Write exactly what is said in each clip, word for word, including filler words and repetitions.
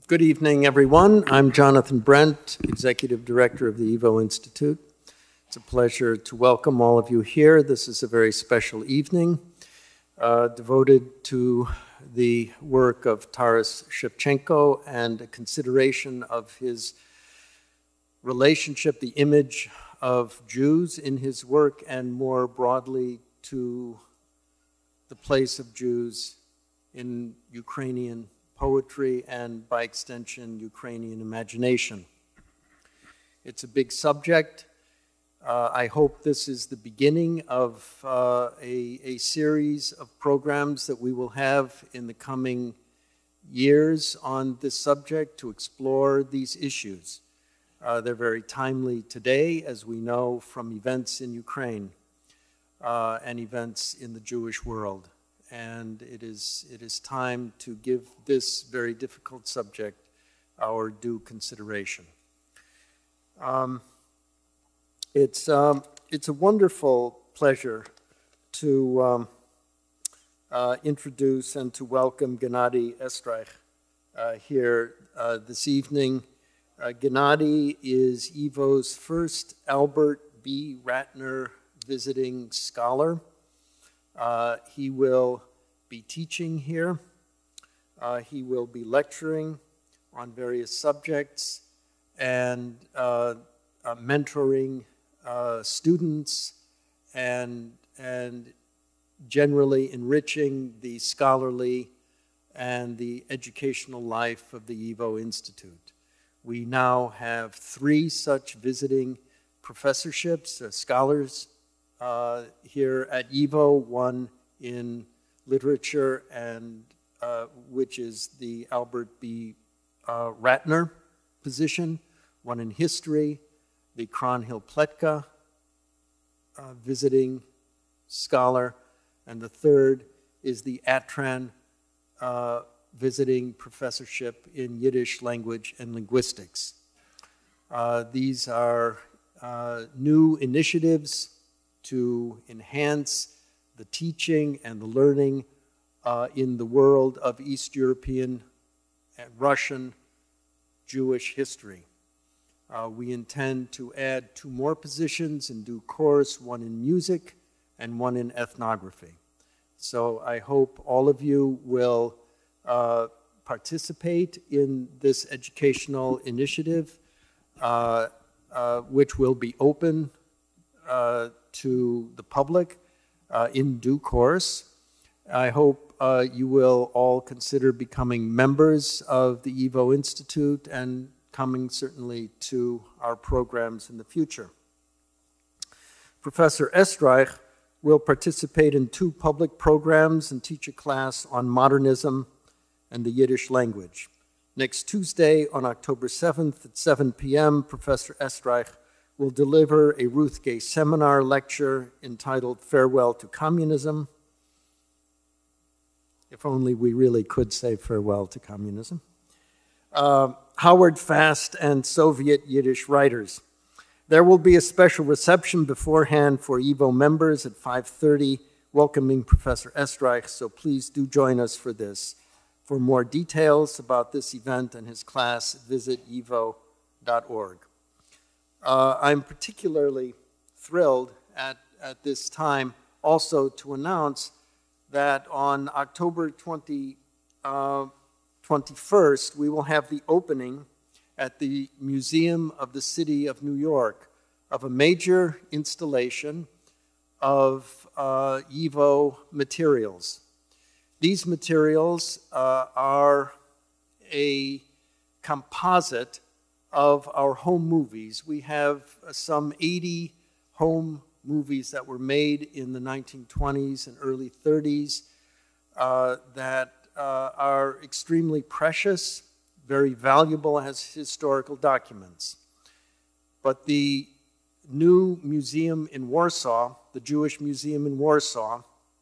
Good evening, everyone. I'm Jonathan Brent, Executive Director of the YIVO Institute. It's a pleasure to welcome all of you here. This is a very special evening uh, devoted to the work of Taras Shevchenko and a consideration of his relationship, the image of Jews in his work, and more broadly to the place of Jews in Ukrainian poetry and, by extension, Ukrainian imagination. It's a big subject. Uh, I hope this is the beginning of uh, a, a series of programs that we will have in the coming years on this subject to explore these issues. Uh, they're very timely today, as we know from events in Ukraine uh, and events in the Jewish world. And it is, it is time to give this very difficult subject our due consideration. Um, it's, um, it's a wonderful pleasure to um, uh, introduce and to welcome Gennady Estraikh uh, here uh, this evening. Uh, Gennady is YIVO's first Albert B. Ratner visiting scholar. Uh, he will be teaching here. Uh, he will be lecturing on various subjects and uh, uh, mentoring uh, students and, and generally enriching the scholarly and the educational life of the YIVO Institute. We now have three such visiting professorships, uh, scholars, Uh, here at YIVO, one in literature, and uh, which is the Albert B. Uh, Ratner position, one in history, the Kronhill Pletka uh, visiting scholar, and the third is the Atran uh, visiting professorship in Yiddish language and linguistics. Uh, these are uh, new initiatives to enhance the teaching and the learning uh, in the world of East European and Russian Jewish history. Uh, we intend to add two more positions in due course, one in music and one in ethnography. So I hope all of you will uh, participate in this educational initiative, uh, uh, which will be open uh, to the public uh, in due course. I hope uh, you will all consider becoming members of the YIVO Institute and coming certainly to our programs in the future. Professor Estraikh will participate in two public programs and teach a class on modernism and the Yiddish language. Next Tuesday on October seventh at seven p m, Professor Estraikh will deliver a Ruth Gay seminar lecture entitled Farewell to Communism. If only we really could say farewell to communism. Uh, Howard Fast and Soviet Yiddish writers. There will be a special reception beforehand for YIVO members at five thirty, welcoming Professor Estraikh, so please do join us for this. For more details about this event and his class, visit yivo dot org. Uh, I'm particularly thrilled at, at this time also to announce that on October twenty-first, we will have the opening at the Museum of the City of New York of a major installation of uh, YIVO materials. These materials uh, are a composite of our home movies. We have uh, some eighty home movies that were made in the nineteen twenties and early thirties uh, that uh, are extremely precious, very valuable as historical documents. But the new museum in Warsaw, the Jewish Museum in Warsaw,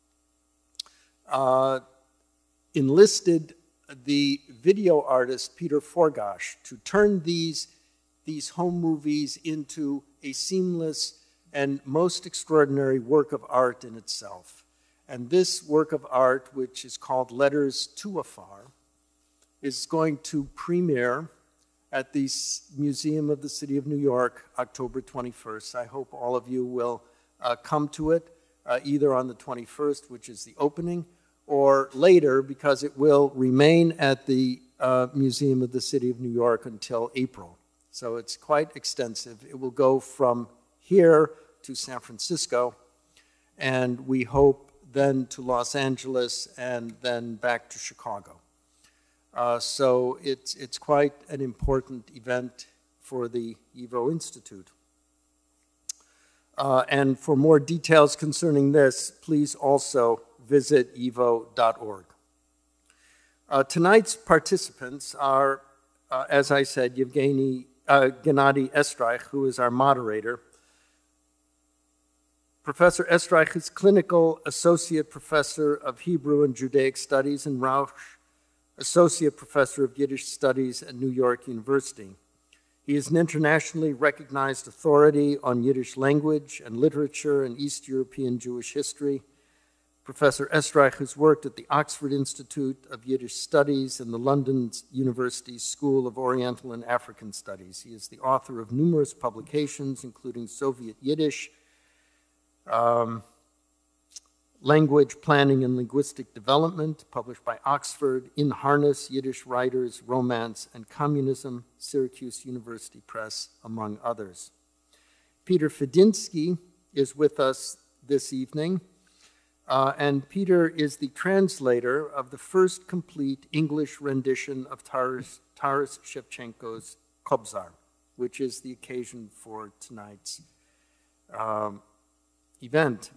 uh, enlisted the video artist Peter Forgash to turn these, these home movies into a seamless and most extraordinary work of art in itself. And this work of art, which is called Letters to Afar, is going to premiere at the Museum of the City of New York, October twenty-first. I hope all of you will uh, come to it, uh, either on the twenty-first, which is the opening, or later, because it will remain at the uh, Museum of the City of New York until April. So it's quite extensive. It will go from here to San Francisco, and we hope then to Los Angeles, and then back to Chicago. Uh, so it's, it's quite an important event for the YIVO Institute. Uh, and for more details concerning this, please also visit yivo dot org. Uh, tonight's participants are, uh, as I said, Yevgeny, uh, Gennady Estraikh, who is our moderator. Professor Estraikh is Clinical Associate Professor of Hebrew and Judaic Studies and Rauch Associate Professor of Yiddish Studies at New York University. He is an internationally recognized authority on Yiddish language and literature and East European Jewish history. Professor Estraikh has worked at the Oxford Institute of Yiddish Studies and the London University School of Oriental and African Studies. He is the author of numerous publications, including Soviet Yiddish, um, Language Planning and Linguistic Development, published by Oxford, In Harness, Yiddish Writers, Romance, and Communism, Syracuse University Press, among others. Peter Fedynsky is with us this evening, uh, and Peter is the translator of the first complete English rendition of Taras, Taras Shevchenko's Kobzar, which is the occasion for tonight's um, event.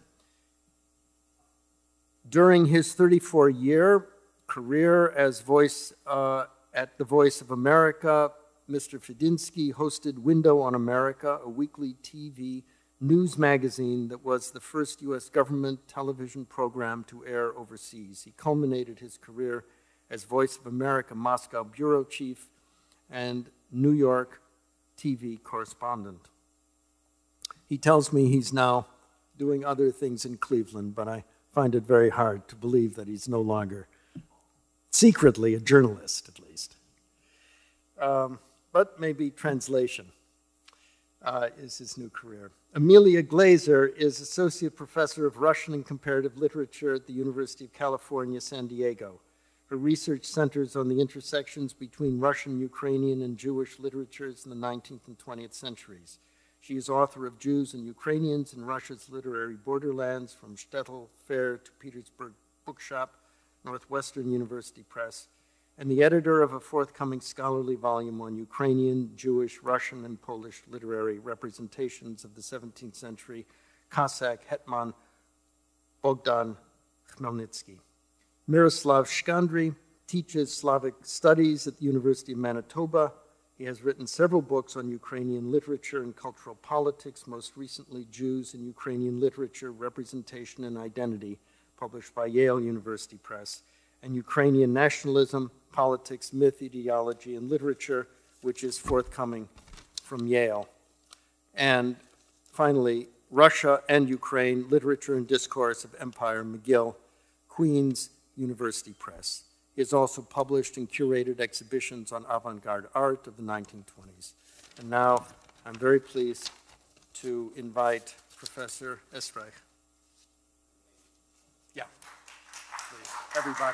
During his thirty-four-year career as voice uh, at the Voice of America, Mister Fedynsky hosted Window on America, a weekly T V news magazine that was the first U S government television program to air overseas. He culminated his career as Voice of America Moscow bureau chief and New York T V correspondent. He tells me he's now doing other things in Cleveland, but I find it very hard to believe that he's no longer secretly a journalist, at least. Um, but maybe translation uh, is his new career. Amelia Glaser is Associate Professor of Russian and Comparative Literature at the University of California, San Diego. Her research centers on the intersections between Russian, Ukrainian, and Jewish literatures in the nineteenth and twentieth centuries. She is author of Jews and Ukrainians in Russia's Literary Borderlands, from Shtetl Fair to Petersburg Bookshop, Northwestern University Press, and the editor of a forthcoming scholarly volume on Ukrainian, Jewish, Russian, and Polish literary representations of the seventeenth century Cossack hetman Bogdan Khmelnytsky. Myroslav Shkandrij teaches Slavic studies at the University of Manitoba. He has written several books on Ukrainian literature and cultural politics, most recently Jews in Ukrainian Literature, Representation and Identity, published by Yale University Press, and Ukrainian Nationalism, Politics, Myth, Ideology, and Literature, which is forthcoming from Yale. And finally, Russia and Ukraine, Literature and Discourse of Empire, McGill, Queen's University Press. He has also published and curated exhibitions on avant-garde art of the nineteen twenties. And now I'm very pleased to invite Professor Estraikh. Yeah, please, everybody.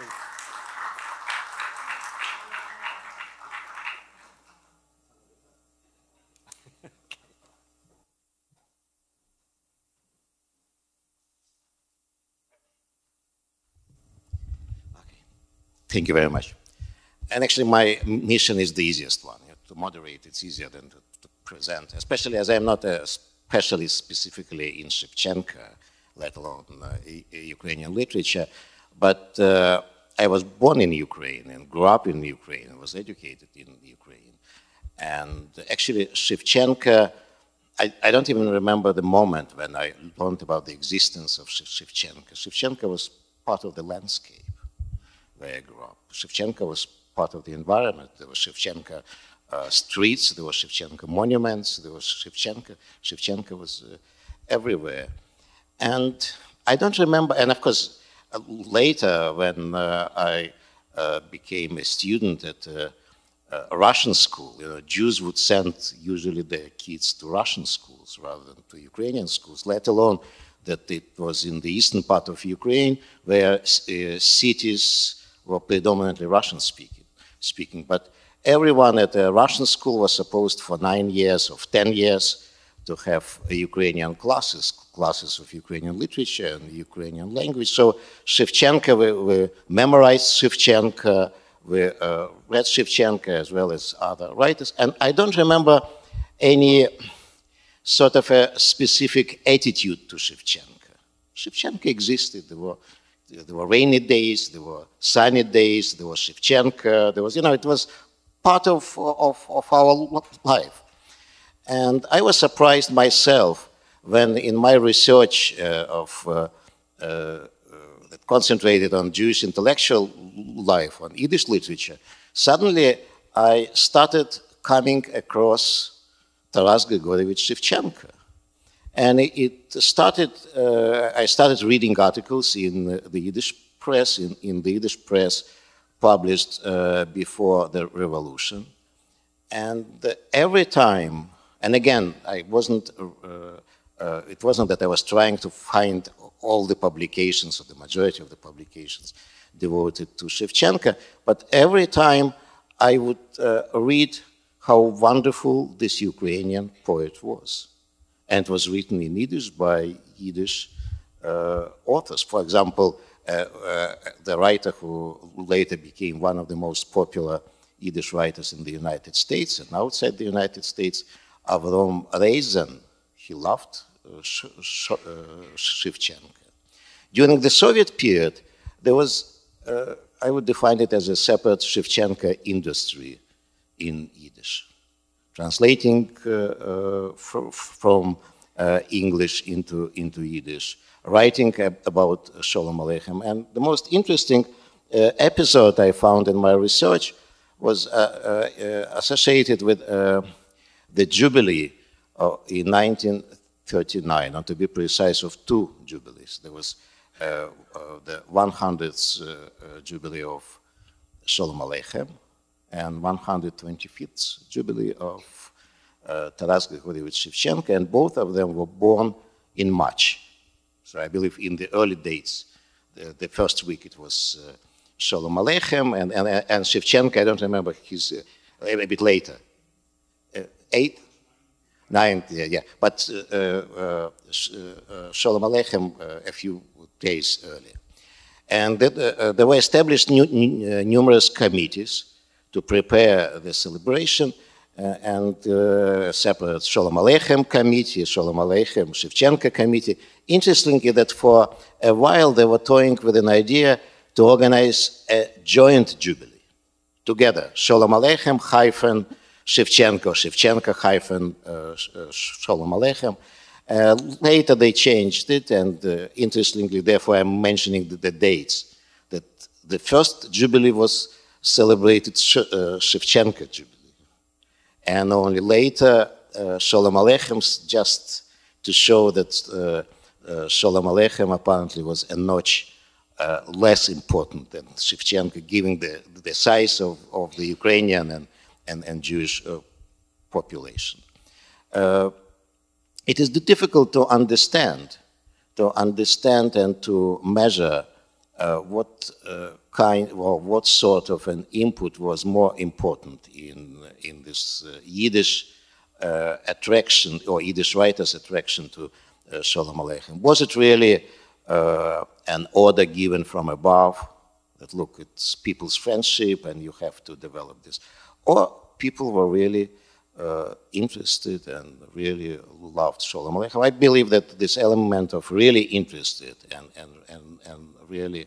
Thank you very much. And actually, my mission is the easiest one. You know, to moderate, it's easier than to, to present, especially as I'm not a specialist specifically in Shevchenko, let alone uh, Ukrainian literature. But uh, I was born in Ukraine and grew up in Ukraine and was educated in Ukraine. And actually, Shevchenko, I, I don't even remember the moment when I learned about the existence of Shevchenko. Shevchenko was part of the landscape where I grew up. Shevchenko was part of the environment. There was Shevchenko uh, streets, there was Shevchenko monuments, there was Shevchenko. Shevchenko was uh, everywhere. And I don't remember, and of course, uh, later when uh, I uh, became a student at uh, a Russian school. You know, Jews would send usually their kids to Russian schools rather than to Ukrainian schools, let alone that it was in the eastern part of Ukraine where uh, cities were predominantly Russian speaking. speaking. But everyone at a Russian school was supposed for nine years or ten years to have Ukrainian classes, classes of Ukrainian literature and Ukrainian language. So Shevchenko, we, we memorized Shevchenko, we uh, read Shevchenko as well as other writers. And I don't remember any sort of a specific attitude to Shevchenko. Shevchenko existed. There were, there were rainy days, there were sunny days, there was Shevchenko, there was, you know, it was part of, of, of our life. And I was surprised myself when in my research uh, of, uh, uh, that concentrated on Jewish intellectual life, on Yiddish literature, suddenly I started coming across Taras Grigorievich Shevchenko. And it started, uh, I started reading articles in the Yiddish press, in, in the Yiddish press published uh, before the revolution. And every time, and again, I wasn't, uh, uh, it wasn't that I was trying to find all the publications, or the majority of the publications devoted to Shevchenko, but every time I would uh, read how wonderful this Ukrainian poet was. And it was written in Yiddish by Yiddish uh, authors. For example, uh, uh, the writer who later became one of the most popular Yiddish writers in the United States and outside the United States, Avrom Reisen, he loved uh, Sh Sh uh, Shevchenko. During the Soviet period, there was, uh, I would define it as a separate Shevchenko industry in Yiddish, translating uh, uh, fr from uh, English into, into Yiddish, writing about Sholem Aleichem. And the most interesting uh, episode I found in my research was uh, uh, uh, associated with uh, the Jubilee uh, in nineteen thirty-nine, and to be precise, of two Jubilees. There was uh, uh, the one hundredth uh, uh, Jubilee of Sholem Aleichem and one hundred twenty-fifth Jubilee of uh, Taras Grigorievich Shevchenko, and both of them were born in March. So I believe in the early dates, the, the first week it was uh, Sholem Aleichem, and, and, and Shevchenko, I don't remember his, uh, a bit later. Uh, eight? Nine, yeah, yeah. But uh, uh, uh, Sholem Aleichem uh, a few days earlier. And that, uh, there were established new, uh, numerous committees to prepare the celebration, uh, and uh, separate Sholem Aleichem committee, Sholem Aleichem Shevchenko committee. Interestingly, that for a while they were toying with an idea to organize a joint jubilee together, Sholem Aleichem hyphen Shevchenko, Shevchenko hyphen uh, Sholem Aleichem. Uh, later they changed it, and uh, interestingly, therefore I'm mentioning the, the dates, that the first jubilee was celebrated Sh uh, Shevchenko jubilee, and only later uh, Sholem Aleichem, just to show that uh, uh, Sholem Aleichem apparently was a notch uh, less important than Shevchenko, given the, the size of, of the Ukrainian and, and, and Jewish uh, population. Uh, it is difficult to understand, to understand and to measure uh, what uh, kind or what sort of an input was more important in, in this uh, Yiddish uh, attraction, or Yiddish writers' attraction to uh, Sholem Aleichem. Was it really uh, an order given from above, that look, it's people's friendship and you have to develop this? Or people were really uh, interested and really loved Sholem Aleichem? I believe that this element of really interested and, and, and, and really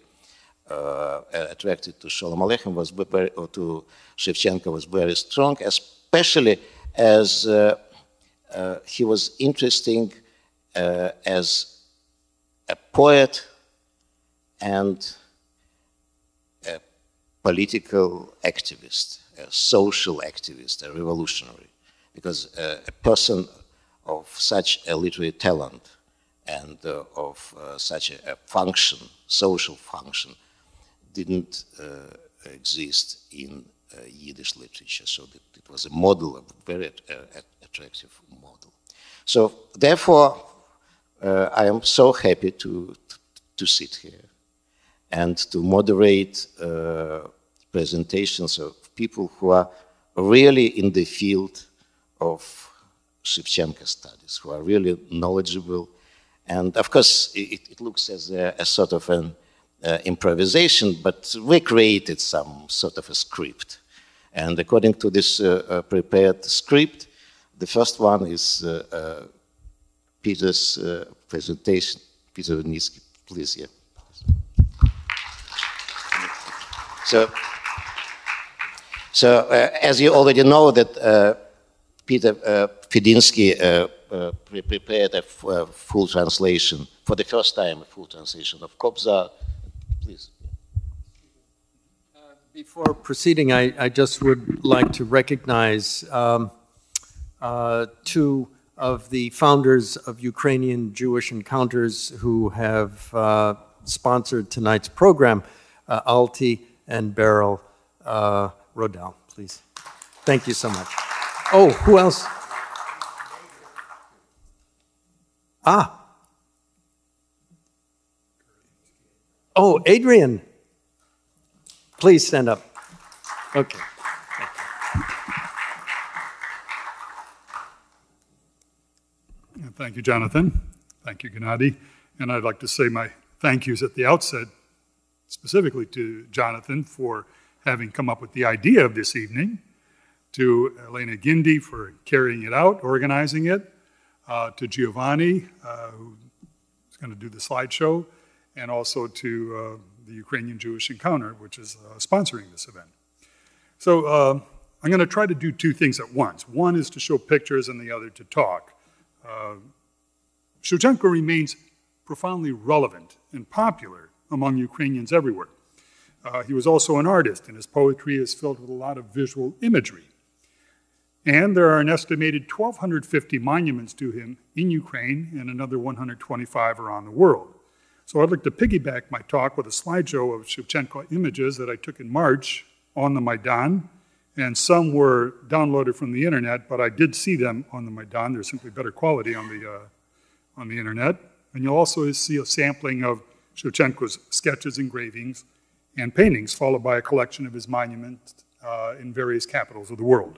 uh, attracted to Sholem Aleichem was very, or to Shevchenko was very strong, especially as uh, uh, he was interesting uh, as a poet and a political activist, a social activist, a revolutionary. Because uh, a person of such a literary talent and uh, of uh, such a, a function, social function, didn't uh, exist in uh, Yiddish literature. So that it was a model, a very uh, attractive model. So therefore, uh, I am so happy to, to sit here and to moderate uh, presentations of people who are really in the field of Shevchenko studies, who are really knowledgeable. And of course, it, it looks as a, a sort of an uh, improvisation, but we created some sort of a script. And according to this uh, uh, prepared script, the first one is uh, uh, Peter's uh, presentation. Peter Fedynsky, please, yeah. So, so uh, as you already know, that uh, Peter uh, Fedynsky uh, uh, pre prepared a f uh, full translation, for the first time, a full translation of Kobzar. Please. Uh, before proceeding, I, I just would like to recognize um, uh, two of the founders of Ukrainian-Jewish Encounters who have uh, sponsored tonight's program, uh, Alti and Beryl uh, Rodell, please. Thank you so much. Oh, who else? Ah. Oh, Adrian. Please stand up. Okay. Thank you, Jonathan. Thank you, Gennady. And I'd like to say my thank yous at the outset, specifically to Jonathan for having come up with the idea of this evening, to Elena Gindi for carrying it out, organizing it, uh, to Giovanni, uh, who's going to do the slideshow, and also to uh, the Ukrainian-Jewish Encounter, which is uh, sponsoring this event. So uh, I'm going to try to do two things at once. One is to show pictures and the other to talk. Uh, Shevchenko remains profoundly relevant and popular among Ukrainians everywhere. Uh, he was also an artist, and his poetry is filled with a lot of visual imagery. And there are an estimated one thousand two hundred fifty monuments to him in Ukraine and another one hundred twenty-five around the world. So I'd like to piggyback my talk with a slideshow of Shevchenko images that I took in March on the Maidan, and some were downloaded from the internet, but I did see them on the Maidan. They're simply better quality on the, uh, on the internet. And you'll also see a sampling of Shevchenko's sketches, engravings, and paintings, followed by a collection of his monuments uh, in various capitals of the world.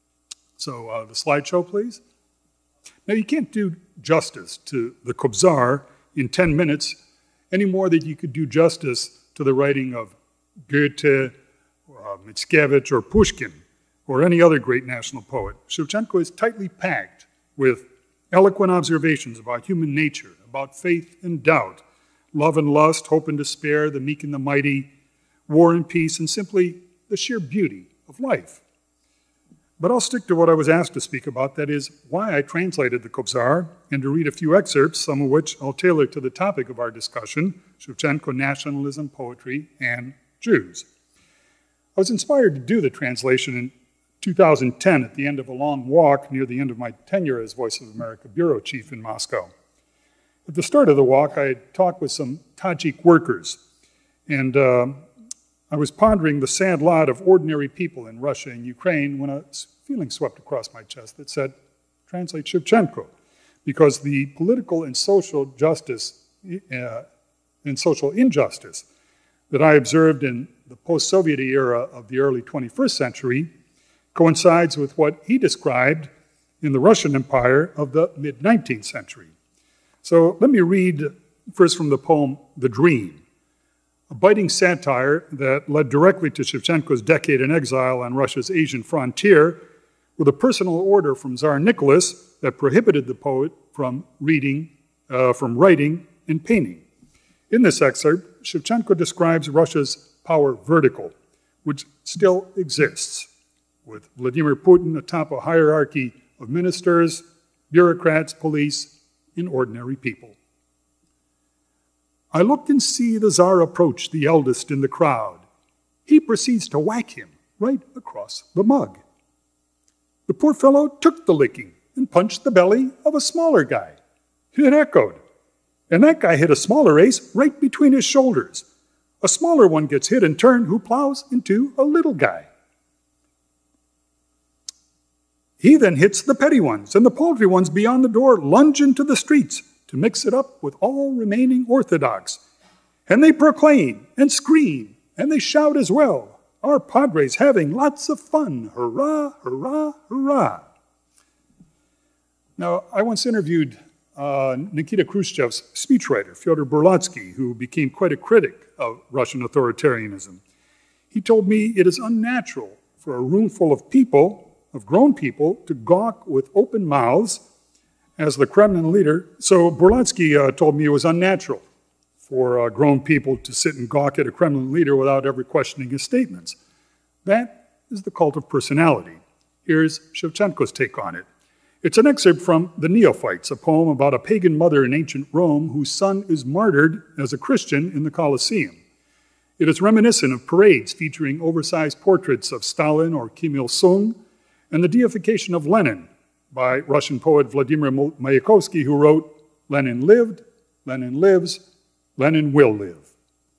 So uh, the slideshow, please. Now, you can't do justice to the Kobzar in ten minutes any more than you could do justice to the writing of Goethe, uh, Mickiewicz, or Pushkin, or any other great national poet. Shevchenko is tightly packed with eloquent observations about human nature, about faith and doubt, love and lust, hope and despair, the meek and the mighty, war and peace, and simply the sheer beauty of life. But I'll stick to what I was asked to speak about, that is, why I translated the Kobzar, and to read a few excerpts, some of which I'll tailor to the topic of our discussion, Shevchenko, nationalism, poetry, and Jews. I was inspired to do the translation in two thousand ten at the end of a long walk near the end of my tenure as Voice of America bureau chief in Moscow. At the start of the walk, I had talked with some Tajik workers, and uh, I was pondering the sad lot of ordinary people in Russia and Ukraine when a feeling swept across my chest that said, translate Shevchenko, because the political and social justice uh, and social injustice that I observed in the post-Soviet era of the early twenty-first century coincides with what he described in the Russian Empire of the mid-nineteenth century. So let me read first from the poem, The Dream, a biting satire that led directly to Shevchenko's decade in exile on Russia's Asian frontier, with a personal order from Tsar Nicholas that prohibited the poet from reading, uh, from writing and painting. In this excerpt, Shevchenko describes Russia's power vertical, which still exists, with Vladimir Putin atop a hierarchy of ministers, bureaucrats, police, and ordinary people. I looked and see the Tsar approach the eldest in the crowd. He proceeds to whack him right across the mug. The poor fellow took the licking and punched the belly of a smaller guy. It echoed, and that guy hit a smaller ace right between his shoulders. A smaller one gets hit in turn who plows into a little guy. He then hits the petty ones, and the paltry ones beyond the door lunge into the streets to mix it up with all remaining Orthodox. And they proclaim and scream, and they shout as well, "Our padres having lots of fun, hurrah, hurrah, hurrah." Now, I once interviewed uh, Nikita Khrushchev's speechwriter, Fyodor Burlatsky, who became quite a critic of Russian authoritarianism. He told me it is unnatural for a room full of people, of grown people, to gawk with open mouths as the Kremlin leader. So Burlatsky uh, told me it was unnatural for uh, grown people to sit and gawk at a Kremlin leader without ever questioning his statements. That is the cult of personality. Here's Shevchenko's take on it. It's an excerpt from The Neophytes, a poem about a pagan mother in ancient Rome whose son is martyred as a Christian in the Colosseum. It is reminiscent of parades featuring oversized portraits of Stalin or Kim Il-sung, and the deification of Lenin by Russian poet Vladimir Mayakovsky, who wrote, "Lenin lived, Lenin lives, Lenin will live."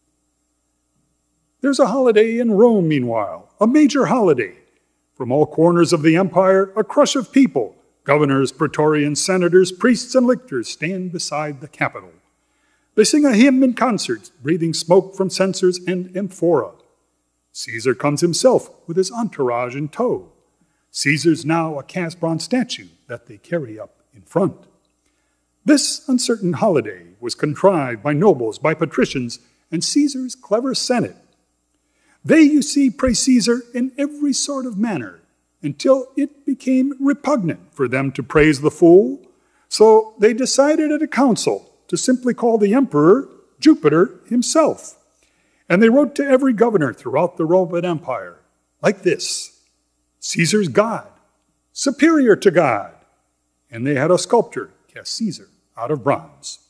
There's a holiday in Rome, meanwhile, a major holiday. From all corners of the empire, a crush of people, governors, praetorians, senators, priests, and lictors stand beside the Capitol. They sing a hymn in concert, breathing smoke from censers and amphora. Caesar comes himself with his entourage in tow. Caesar's now a cast bronze statue that they carry up in front. This uncertain holiday was contrived by nobles, by patricians, and Caesar's clever Senate. They, you see, praise Caesar in every sort of manner, until it became repugnant for them to praise the fool. So they decided at a council to simply call the emperor Jupiter himself. And they wrote to every governor throughout the Roman Empire like this: Caesar's God, superior to God. And they had a sculptor cast Caesar out of bronze.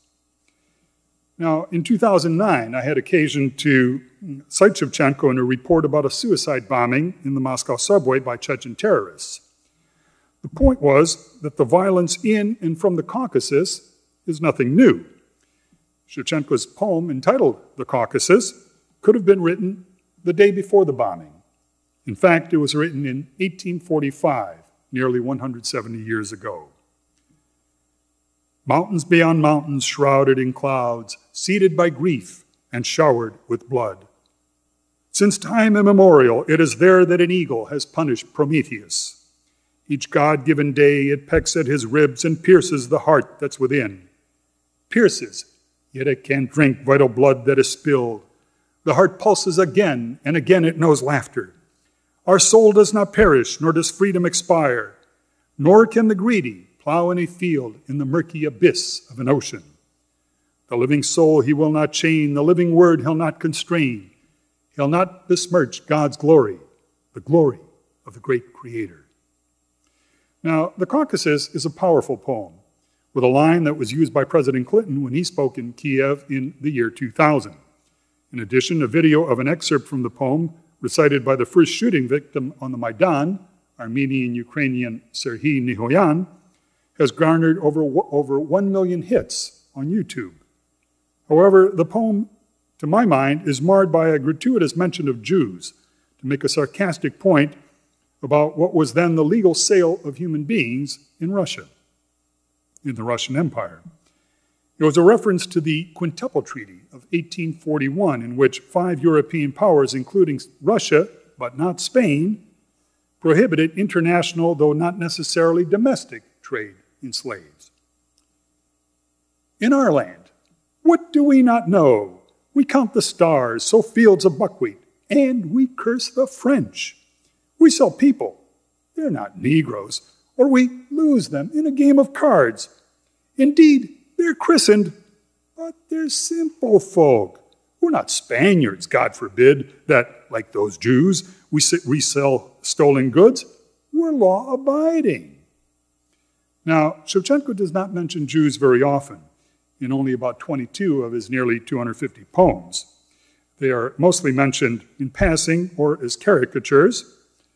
Now, in two thousand nine, I had occasion to cite Shevchenko in a report about a suicide bombing in the Moscow subway by Chechen terrorists. The point was that the violence in and from the Caucasus is nothing new. Shevchenko's poem entitled "The Caucasus" could have been written the day before the bombing. In fact, it was written in eighteen forty-five, nearly one hundred seventy years ago. Mountains beyond mountains shrouded in clouds, seated by grief and showered with blood. Since time immemorial, it is there that an eagle has punished Prometheus. Each God-given day it pecks at his ribs and pierces the heart that's within. Pierces, yet it can't drink vital blood that is spilled. The heart pulses again, and again it knows laughter. Our soul does not perish, nor does freedom expire, nor can the greedy plow in a field in the murky abyss of an ocean. The living soul he will not chain, the living word he'll not constrain. He'll not besmirch God's glory, the glory of the great Creator. Now, The Caucasus is a powerful poem, with a line that was used by President Clinton when he spoke in Kiev in the year two thousand. In addition, a video of an excerpt from the poem recited by the first shooting victim on the Maidan, Armenian-Ukrainian Serhiy Nihoyan, has garnered over, over one million hits on YouTube. However, the poem, to my mind, is marred by a gratuitous mention of Jews to make a sarcastic point about what was then the legal sale of human beings in Russia, in the Russian Empire. It was a reference to the Quintuple Treaty of eighteen forty-one, in which five European powers, including Russia, but not Spain, prohibited international, though not necessarily domestic, trade in slaves. In our land, what do we not know? We count the stars, sow fields of buckwheat, and we curse the French. We sell people, they're not Negroes, or we lose them in a game of cards. Indeed, they're christened, but they're simple folk. We're not Spaniards, God forbid, that, like those Jews, we resell stolen goods. We're law-abiding. Now, Shevchenko does not mention Jews very often, in only about twenty-two of his nearly two hundred fifty poems. They are mostly mentioned in passing or as caricatures.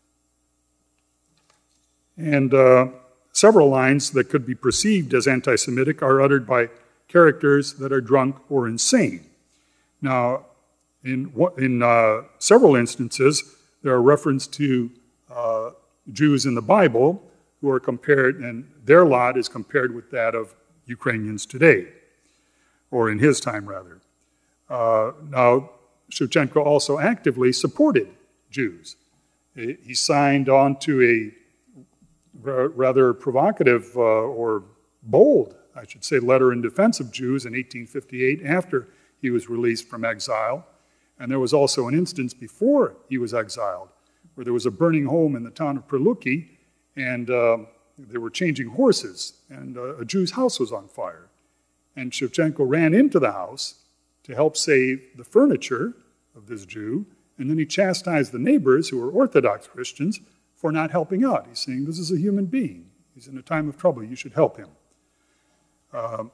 And uh, several lines that could be perceived as anti-Semitic are uttered by characters that are drunk or insane. Now, In, in uh, several instances, there are references to uh, Jews in the Bible who are compared, and their lot is compared with that of Ukrainians today, or in his time, rather. Uh, now, Shevchenko also actively supported Jews. He signed on to a rather provocative uh, or bold, I should say, letter in defense of Jews in eighteen fifty-eight after he was released from exile. And there was also an instance before he was exiled where there was a burning home in the town of Preluki, and uh, they were changing horses, and uh, a Jew's house was on fire. And Shevchenko ran into the house to help save the furniture of this Jew, and then he chastised the neighbors, who were Orthodox Christians, for not helping out. He's saying, this is a human being. He's in a time of trouble. You should help him. Uh,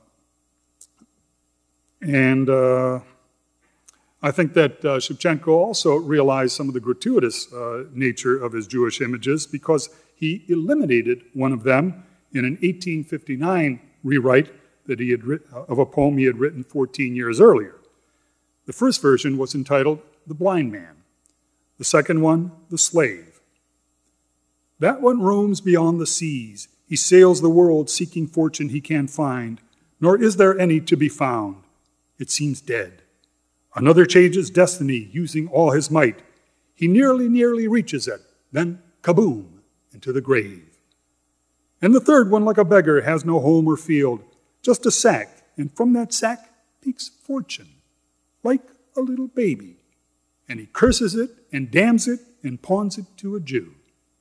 and uh, I think that uh, Shevchenko also realized some of the gratuitous uh, nature of his Jewish images, because he eliminated one of them in an eighteen fifty-nine rewrite that he had writ- of a poem he had written fourteen years earlier. The first version was entitled The Blind Man. The second one, The Slave. That one roams beyond the seas. He sails the world seeking fortune he can't find, nor is there any to be found. It seems dead. Another changes destiny using all his might. He nearly, nearly reaches it, then kaboom, into the grave. And the third one, like a beggar, has no home or field, just a sack, and from that sack peeks fortune, like a little baby. And he curses it and damns it and pawns it to a Jew.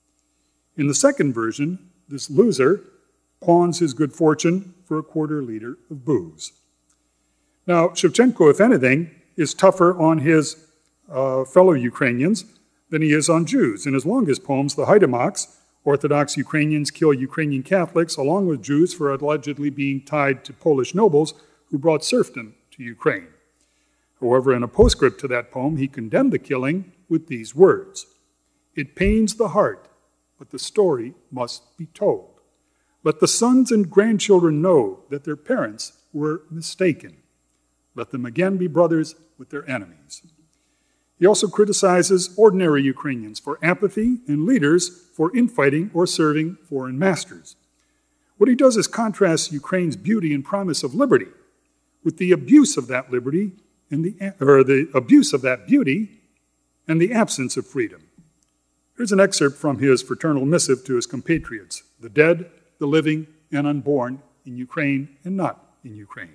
In the second version, this loser pawns his good fortune for a quarter liter of booze. Now, Shevchenko, if anything, is tougher on his uh, fellow Ukrainians than he is on Jews. In his longest poems, the Haidamaks, Orthodox Ukrainians kill Ukrainian Catholics along with Jews for allegedly being tied to Polish nobles who brought serfdom to Ukraine. However, in a postscript to that poem, he condemned the killing with these words: "It pains the heart, but the story must be told. Let the sons and grandchildren know that their parents were mistaken. Let them again be brothers with their enemies." He also criticizes ordinary Ukrainians for apathy and leaders for infighting or serving foreign masters. What he does is contrast Ukraine's beauty and promise of liberty with the abuse of that liberty and the, or the abuse of that beauty and the absence of freedom. Here's an excerpt from his fraternal missive to his compatriots, the dead, the living, and unborn in Ukraine and not in Ukraine.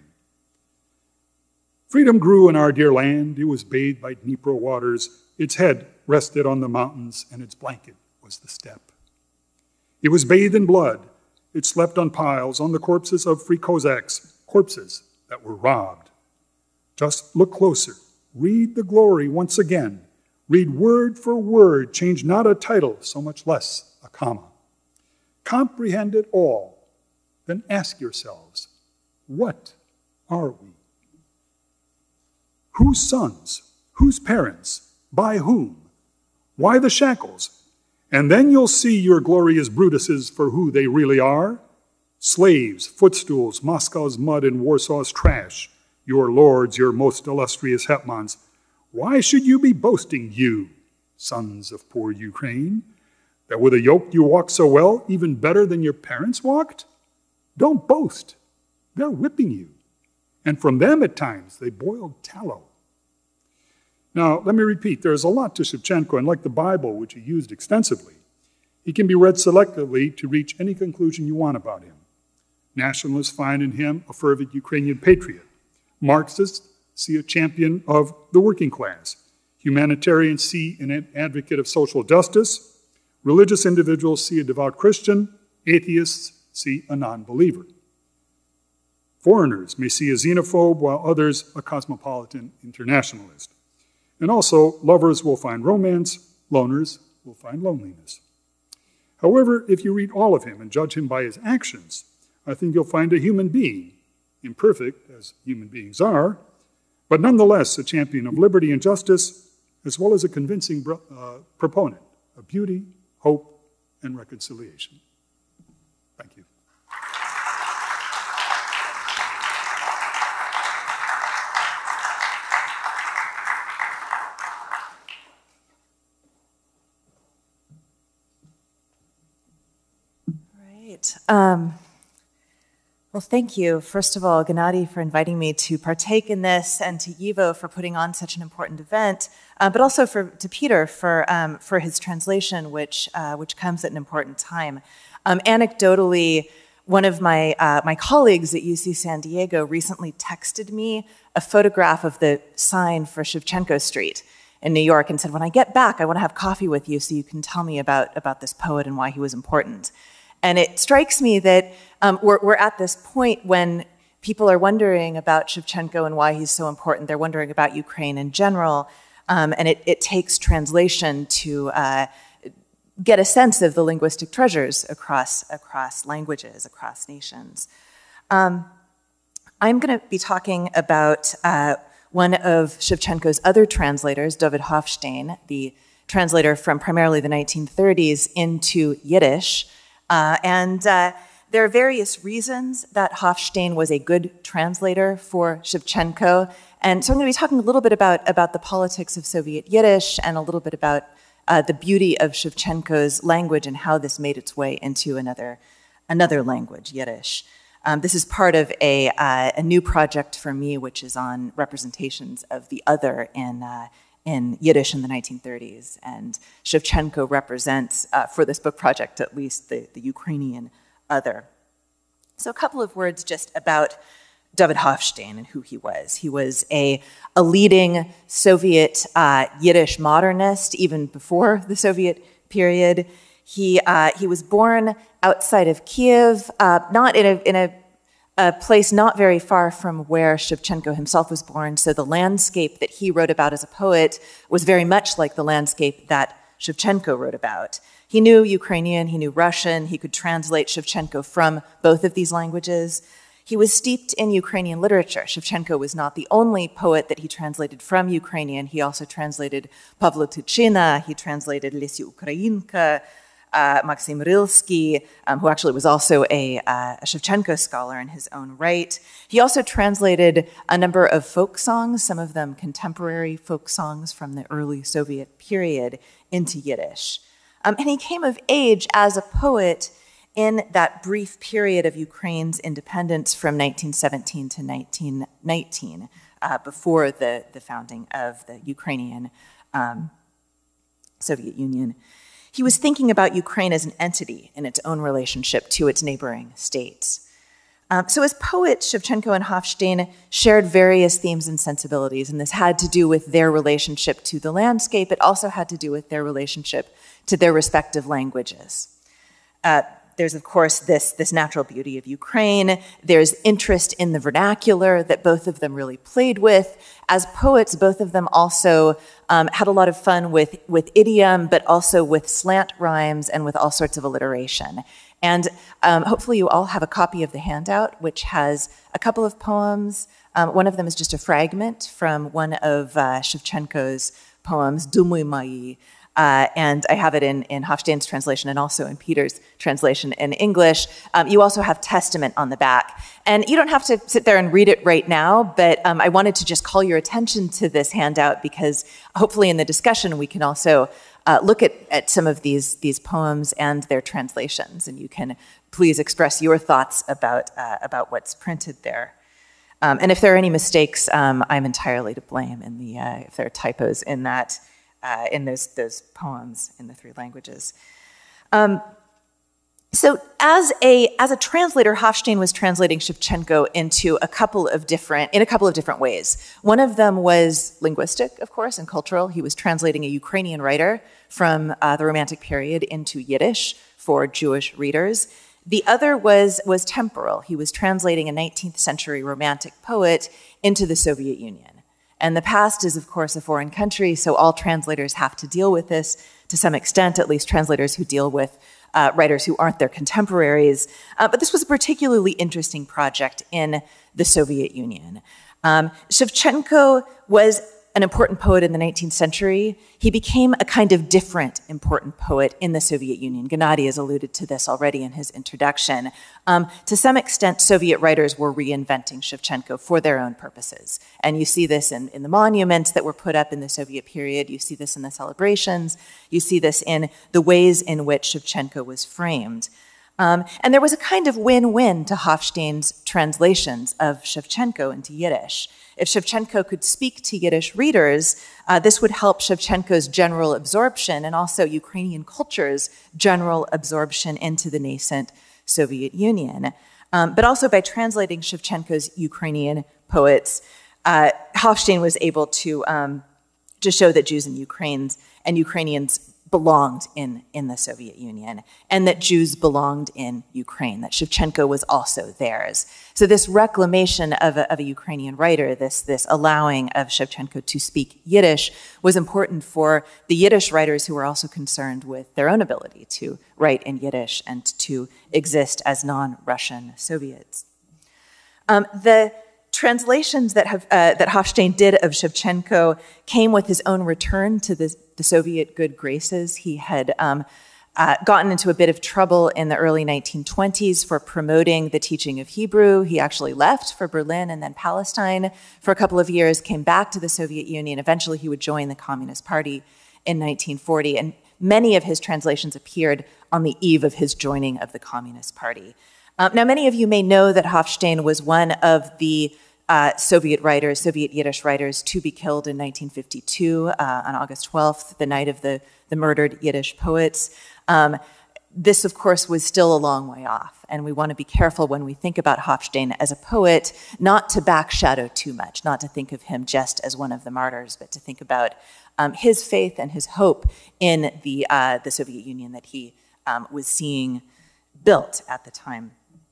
Freedom grew in our dear land. It was bathed by Dnipro waters. Its head rested on the mountains, and its blanket was the steppe. It was bathed in blood. It slept on piles, on the corpses of free Cossacks, corpses that were robbed. Just look closer. Read the glory once again. Read word for word. Change not a title, so much less a comma. Comprehend it all. Then ask yourselves, what are we? Whose sons? Whose parents? By whom? Why the shackles? And then you'll see your glorious Brutuses for who they really are. Slaves, footstools, Moscow's mud and Warsaw's trash, your lords, your most illustrious hetmans. Why should you be boasting, you, sons of poor Ukraine, that with a yoke you walk so well, even better than your parents walked? Don't boast. They're whipping you. And from them, at times, they boiled tallow. Now, let me repeat, there is a lot to Shevchenko, and like the Bible, which he used extensively, he can be read selectively to reach any conclusion you want about him. Nationalists find in him a fervent Ukrainian patriot. Marxists see a champion of the working class. Humanitarians see an advocate of social justice. Religious individuals see a devout Christian. Atheists see a non-believer. Foreigners may see a xenophobe, while others a cosmopolitan internationalist. And also, lovers will find romance, loners will find loneliness. However, if you read all of him and judge him by his actions, I think you'll find a human being, imperfect as human beings are, but nonetheless a champion of liberty and justice, as well as a convincing uh, proponent of beauty, hope, and reconciliation. Thank you. Great. Um, well, thank you, first of all, Gennady, for inviting me to partake in this, and to YIVO for putting on such an important event, uh, but also for, to Peter for, um, for his translation, which, uh, which comes at an important time. Um, anecdotally, one of my, uh, my colleagues at U C San Diego recently texted me a photograph of the sign for Shevchenko Street in New York and said, when I get back, I want to have coffee with you so you can tell me about, about this poet and why he was important. And it strikes me that um, we're, we're at this point when people are wondering about Shevchenko and why he's so important. They're wondering about Ukraine in general. Um, and it, it takes translation to uh, get a sense of the linguistic treasures across, across languages, across nations. Um, I'm going to be talking about uh, one of Shevchenko's other translators, David Hofstein, the translator from primarily the nineteen thirties into Yiddish. Uh, and uh, there are various reasons that Hofstein was a good translator for Shevchenko. And so I'm going to be talking a little bit about, about the politics of Soviet Yiddish and a little bit about uh, the beauty of Shevchenko's language and how this made its way into another, another language, Yiddish. Um, this is part of a, uh, a new project for me, which is on representations of the other in uh, in Yiddish in the nineteen thirties. And Shevchenko represents, uh, for this book project at least, the, the Ukrainian other. So a couple of words just about David Hofstein and who he was. He was a, a leading Soviet uh, Yiddish modernist, even before the Soviet period. He, uh, he was born outside of Kiev, uh, not in a, in a a place not very far from where Shevchenko himself was born, so the landscape that he wrote about as a poet was very much like the landscape that Shevchenko wrote about. He knew Ukrainian, he knew Russian, he could translate Shevchenko from both of these languages. He was steeped in Ukrainian literature. Shevchenko was not the only poet that he translated from Ukrainian. He also translated Pavla Tychina, he translated Lesyu Ukrainka, Uh, Maxim Rilsky, um, who actually was also a, uh, a Shevchenko scholar in his own right. He also translated a number of folk songs, some of them contemporary folk songs from the early Soviet period, into Yiddish. Um, and he came of age as a poet in that brief period of Ukraine's independence from nineteen seventeen to nineteen nineteen, uh, before the, the founding of the Ukrainian um, Soviet Union. He was thinking about Ukraine as an entity in its own relationship to its neighboring states. Um, so as poets, Shevchenko and Hofstein shared various themes and sensibilities, and this had to do with their relationship to the landscape. It also had to do with their relationship to their respective languages. Uh, There's, of course, this, this natural beauty of Ukraine. There's interest in the vernacular that both of them really played with. As poets, both of them also um, had a lot of fun with, with idiom, but also with slant rhymes and with all sorts of alliteration. And um, hopefully you all have a copy of the handout, which has a couple of poems. Um, one of them is just a fragment from one of uh, Shevchenko's poems, Dumuy Mai. Uh, and I have it in, in Hofstein's translation and also in Peter's translation in English. Um, you also have testament on the back. And you don't have to sit there and read it right now, but um, I wanted to just call your attention to this handout because hopefully in the discussion we can also uh, look at, at some of these, these poems and their translations, and you can please express your thoughts about, uh, about what's printed there. Um, and if there are any mistakes, um, I'm entirely to blame in the, uh, if there are typos in that. Uh, in those, those poems in the three languages. Um, so as a, as a translator, Hofstein was translating Shevchenko into a couple of different, in a couple of different ways. One of them was linguistic, of course, and cultural. He was translating a Ukrainian writer from uh, the Romantic period into Yiddish for Jewish readers. The other was, was temporal. He was translating a nineteenth century Romantic poet into the Soviet Union. And the past is, of course, a foreign country, so all translators have to deal with this to some extent, at least translators who deal with uh, writers who aren't their contemporaries. Uh, but this was a particularly interesting project in the Soviet Union. Um, Shevchenko was an important poet in the nineteenth century. He became a kind of different important poet in the Soviet Union. Gennady has alluded to this already in his introduction. Um, to some extent, Soviet writers were reinventing Shevchenko for their own purposes. And you see this in, in the monuments that were put up in the Soviet period. You see this in the celebrations. You see this in the ways in which Shevchenko was framed. Um, and there was a kind of win-win to Hofstein's translations of Shevchenko into Yiddish. If Shevchenko could speak to Yiddish readers, uh, this would help Shevchenko's general absorption and also Ukrainian culture's general absorption into the nascent Soviet Union. Um, but also by translating Shevchenko's Ukrainian poets, uh, Hofstein was able to, um, to show that Jews and Ukrainians and Ukrainians belonged in, in the Soviet Union, and that Jews belonged in Ukraine, that Shevchenko was also theirs. So this reclamation of a, of a Ukrainian writer, this, this allowing of Shevchenko to speak Yiddish, was important for the Yiddish writers who were also concerned with their own ability to write in Yiddish and to exist as non-Russian Soviets. Um, the translations that, have, uh, that Hofstein did of Shevchenko came with his own return to the, the Soviet good graces. He had um, uh, gotten into a bit of trouble in the early nineteen twenties for promoting the teaching of Hebrew. He actually left for Berlin and then Palestine for a couple of years, came back to the Soviet Union. Eventually he would join the Communist Party in nineteen forty, and many of his translations appeared on the eve of his joining of the Communist Party. Um, now, many of you may know that Hofstein was one of the uh, Soviet writers, Soviet Yiddish writers, to be killed in nineteen fifty-two uh, on August twelfth, the night of the, the murdered Yiddish poets. Um, this, of course, was still a long way off, and we want to be careful when we think about Hofstein as a poet, not to backshadow too much, not to think of him just as one of the martyrs, but to think about um, his faith and his hope in the, uh, the Soviet Union that he um, was seeing built at the time.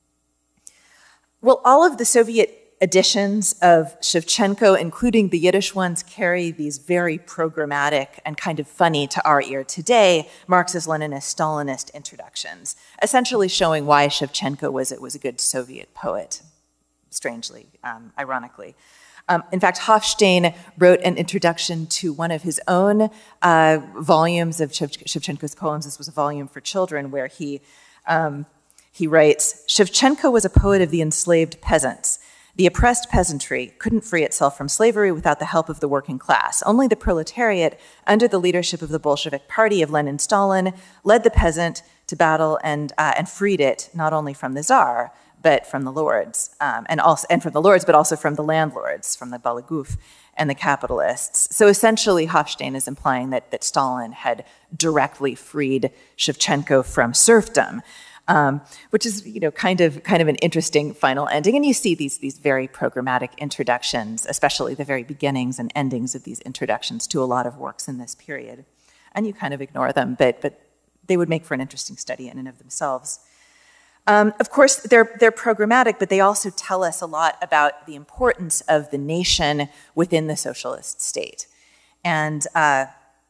Well, all of the Soviet editions of Shevchenko, including the Yiddish ones, carry these very programmatic and kind of funny to our ear today Marxist-Leninist, Stalinist introductions, essentially showing why Shevchenko was, it was a good Soviet poet, strangely, um, ironically. Um, in fact, Hofstein wrote an introduction to one of his own uh, volumes of Shevchenko's poems. This was a volume for children where he um, He writes, Shevchenko was a poet of the enslaved peasants. The oppressed peasantry couldn't free itself from slavery without the help of the working class. Only the proletariat, under the leadership of the Bolshevik Party of Lenin Stalin, led the peasant to battle and, uh, and freed it not only from the Tsar, but from the lords, um, and, also, and from the lords, but also from the landlords, from the Balaguf and the capitalists. So essentially, Hofstein is implying that, that Stalin had directly freed Shevchenko from serfdom. Um, which is, you know, kind of kind of an interesting final ending. And you see these, these very programmatic introductions, especially the very beginnings and endings of these introductions to a lot of works in this period. And you kind of ignore them, but, but they would make for an interesting study in and of themselves. Um, of course, they're, they're programmatic, but they also tell us a lot about the importance of the nation within the socialist state. And uh,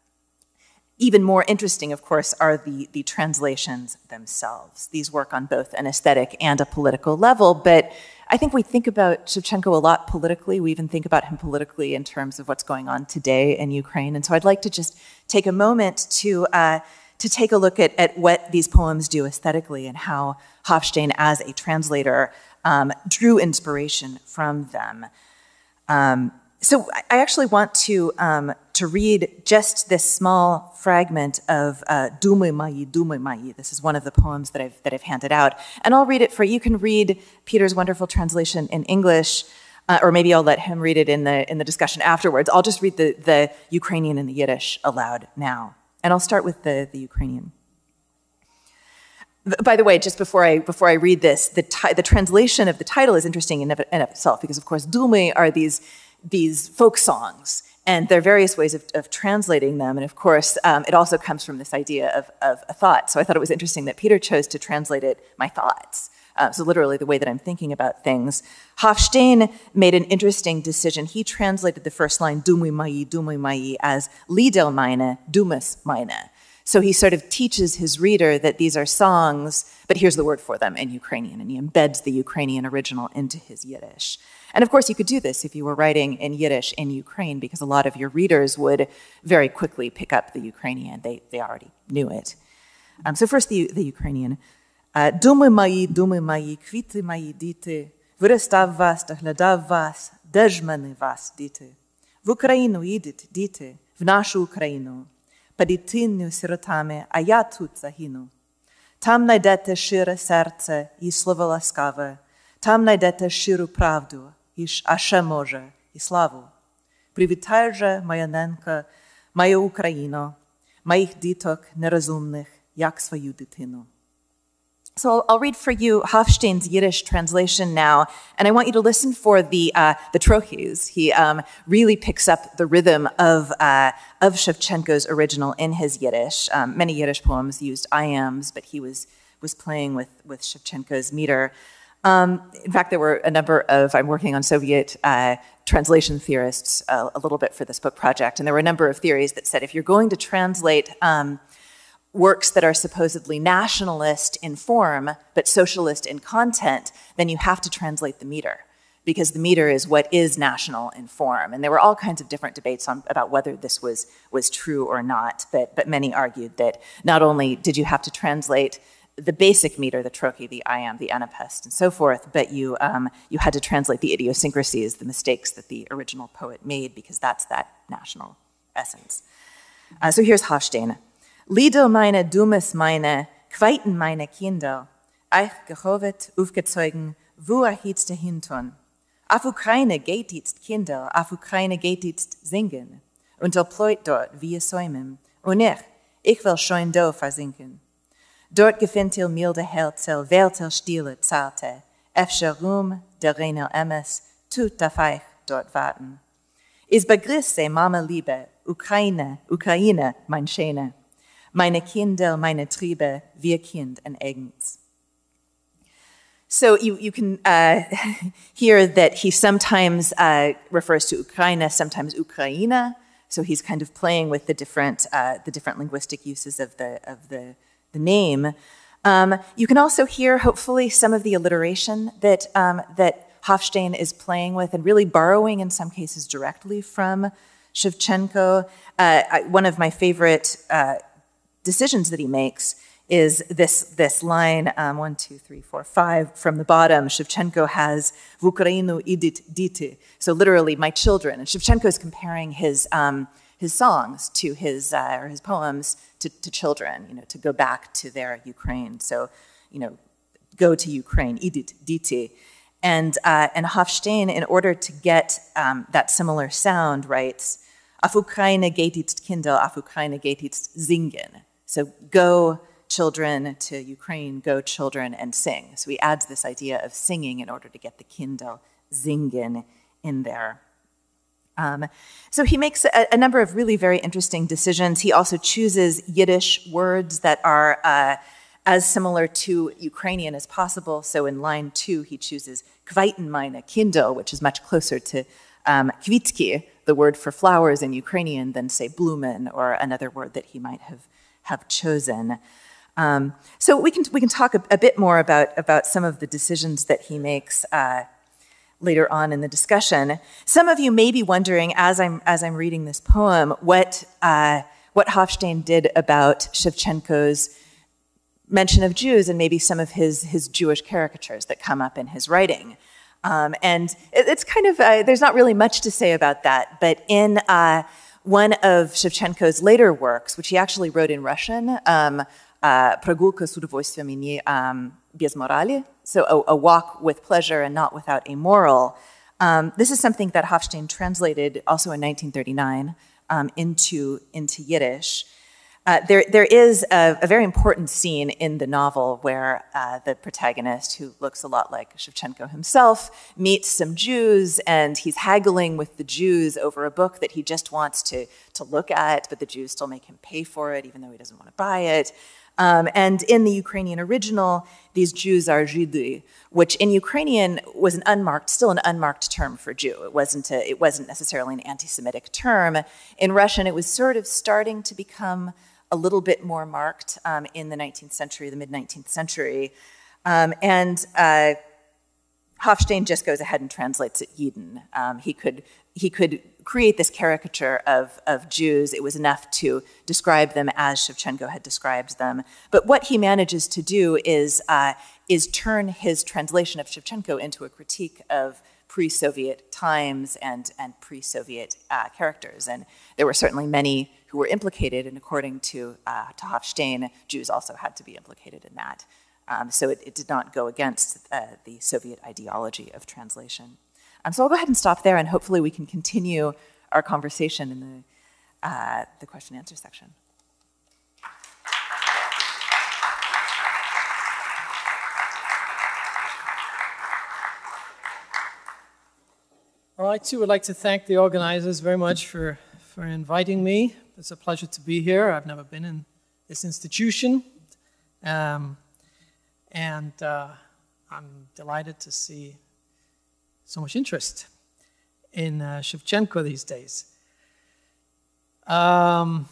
even more interesting, of course, are the, the translations themselves. These work on both an aesthetic and a political level, but I think we think about Shevchenko a lot politically. We even think about him politically in terms of what's going on today in Ukraine. And so I'd like to just take a moment to, uh, to take a look at, at what these poems do aesthetically and how Hofstein, as a translator, um, drew inspiration from them. Um, So I actually want to, um, to read just this small fragment of uh, Dumy Mayi, Dumy Mayi. This is one of the poems that I've, that I've handed out. And I'll read it for you. You can read Peter's wonderful translation in English, uh, or maybe I'll let him read it in the, in the discussion afterwards. I'll just read the, the Ukrainian and the Yiddish aloud now. And I'll start with the, the Ukrainian. By the way, just before I, before I read this, the, the translation of the title is interesting in of, in of itself, because of course Dumy are these these folk songs, and there are various ways of, of translating them. And of course, um, it also comes from this idea of, of a thought. So I thought it was interesting that Peter chose to translate it, my thoughts. Uh, so literally the way that I'm thinking about things. Hofstein made an interesting decision. He translated the first line, Dumy Mayi, Dumy Mayi, as Liedel meine, Dumas meine. So he sort of teaches his reader that these are songs, but here's the word for them in Ukrainian, and he embeds the Ukrainian original into his Yiddish. And of course, you could do this if you were writing in Yiddish in Ukraine, because a lot of your readers would very quickly pick up the Ukrainian. They, they already knew it. Um, so first, the, the Ukrainian. Dumy mayi, dumy mayi, kvity mayi dite, виростав вас та глядав вас, де ж мене вас, діти? В Україну їдете, діти, в нашу Україну. Падітинню сиротами, а я тут загину. Tam najdete щире серце і слово ласкаве, там найдете щиру правду, і а ще може, і славу. Привітай же, моя ненька, моя Україно, моїх діток нерозумних, як свою дитину. So I'll, I'll read for you Hofstein's Yiddish translation now, and I want you to listen for the uh, the troches. He um, really picks up the rhythm of uh, of Shevchenko's original in his Yiddish. Um, many Yiddish poems used iambs, but he was was playing with with Shevchenko's meter. Um, in fact, there were a number of, I'm working on Soviet uh, translation theorists uh, a little bit for this book project, and there were a number of theories that said if you're going to translate um, works that are supposedly nationalist in form, but socialist in content, then you have to translate the meter, because the meter is what is national in form. And there were all kinds of different debates on, about whether this was, was true or not, but, but many argued that not only did you have to translate the basic meter, the trochee, the iamb, the anapest, and so forth, but you, um, you had to translate the idiosyncrasies, the mistakes that the original poet made, because that's that national essence. Uh, so here's Hofstein. Lieder meine dummes meine, kweiten meine Kinder, eich gehovet, aufgezeugen, wo er hitste hintun. Auf Ukraine geht jetzt Kinder, auf Ukraine geht jetzt singen, und er pleut dort wie es säumen, und ich, ich will schon do versinken. Dort gefindt il milde Herzel, wählt il stille Zarte, efscher Ruhm, der reiner Emmes, tut darf ich dort warten. Is begrüße Mama Liebe, Ukraine, Ukraine, mein Schöne, meine Kinder, meine Triebe, wir Kind and eigens. So you, you can uh, hear that he sometimes uh, refers to Ukraine, sometimes Ukraina. So he's kind of playing with the different, uh, the different linguistic uses of the, of the, the name. Um, you can also hear, hopefully, some of the alliteration that, um, that Hofstein is playing with and really borrowing, in some cases, directly from Shevchenko. Uh, I, one of my favorite uh, decisions that he makes is this, this line, um, one, two, three, four, five, from the bottom. Shevchenko has v Ukrainu idit diti, so literally, my children. And Shevchenko is comparing his, um, his songs to his, uh, or his poems to, to children, you know, to go back to their Ukraine. So, you know, go to Ukraine, idit diti. And, uh, and Hofstein, in order to get um, that similar sound, writes, Auf Ukraine geht jetzt Kinder, auf Ukraine geht jetzt singen. So go, children, to Ukraine, go, children, and sing. So he adds this idea of singing in order to get the Kinder, singen, in there. Um, so he makes a, a number of really very interesting decisions. He also chooses Yiddish words that are uh, as similar to Ukrainian as possible. So in line two, he chooses kveiten meine Kinder, which is much closer to um, kvitki, the word for flowers in Ukrainian, than, say, blumen, or another word that he might have, have chosen. Um, so we can, we can talk a, a bit more about, about some of the decisions that he makes uh, later on in the discussion. Some of you may be wondering, as I'm, as I'm reading this poem, what, uh, what Hofstein did about Shevchenko's mention of Jews and maybe some of his, his Jewish caricatures that come up in his writing. Um, and it, it's kind of, uh, there's not really much to say about that, but in uh, one of Shevchenko's later works, which he actually wrote in Russian, um, uh, Прогулка с удовольствием и не без морали, so a, a walk with pleasure and not without a moral. Um, this is something that Hofstein translated also in nineteen thirty-nine um, into, into Yiddish. Uh, there, there is a, a very important scene in the novel where uh, the protagonist, who looks a lot like Shevchenko himself, meets some Jews, and he's haggling with the Jews over a book that he just wants to, to look at, but the Jews still make him pay for it, even though he doesn't want to buy it. Um, and in the Ukrainian original, these Jews are Židy, which in Ukrainian was an unmarked, still an unmarked term for Jew. It wasn't, a, it wasn't necessarily an anti-Semitic term. In Russian, it was sort of starting to become a little bit more marked um, in the nineteenth century, the mid-nineteenth century. Um, and uh, Hofstein just goes ahead and translates it Yidden. Um, he could, he could create this caricature of, of Jews. It was enough to describe them as Shevchenko had described them. But what he manages to do is, uh, is turn his translation of Shevchenko into a critique of pre-Soviet times and, and pre-Soviet uh, characters. And there were certainly many who were implicated, and according to uh, to Hofstein, Jews also had to be implicated in that. Um, so it, it did not go against uh, the Soviet ideology of translation. Um, so I'll go ahead and stop there, and hopefully we can continue our conversation in the, uh, the question and answer section. Well, I too would like to thank the organizers very much for, for inviting me. It's a pleasure to be here. I've never been in this institution. Um, and uh, I'm delighted to see so much interest in uh, Shevchenko these days. Um,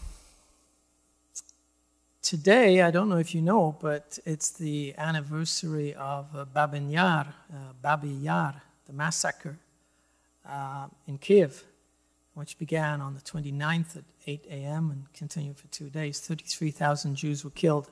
today, I don't know if you know, but it's the anniversary of uh, Babin Yar, uh, Babi Yar, the massacre Uh, in Kiev, which began on the twenty-ninth at eight A M and continued for two days. thirty-three thousand Jews were killed.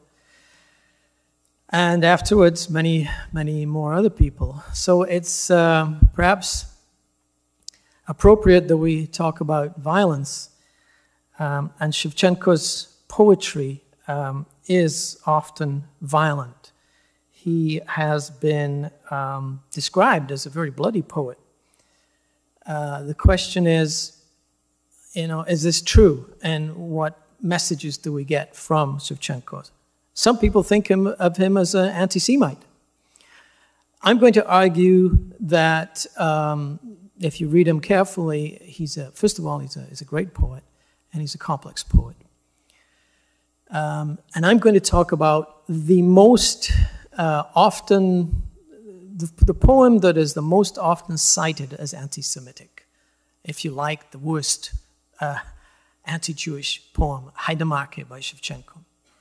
And afterwards, many, many more other people. So it's uh, perhaps appropriate that we talk about violence. Um, and Shevchenko's poetry um, is often violent. He has been um, described as a very bloody poet. Uh, the question is, you know, is this true? And what messages do we get from Shevchenko? Some people think him, of him as an anti-Semite. I'm going to argue that um, if you read him carefully, he's a, first of all, he's a, he's a great poet, and he's a complex poet. Um, and I'm going to talk about the most uh, often The, the poem that is the most often cited as anti-Semitic, if you like, the worst uh, anti-Jewish poem, Haidamake by Shevchenko.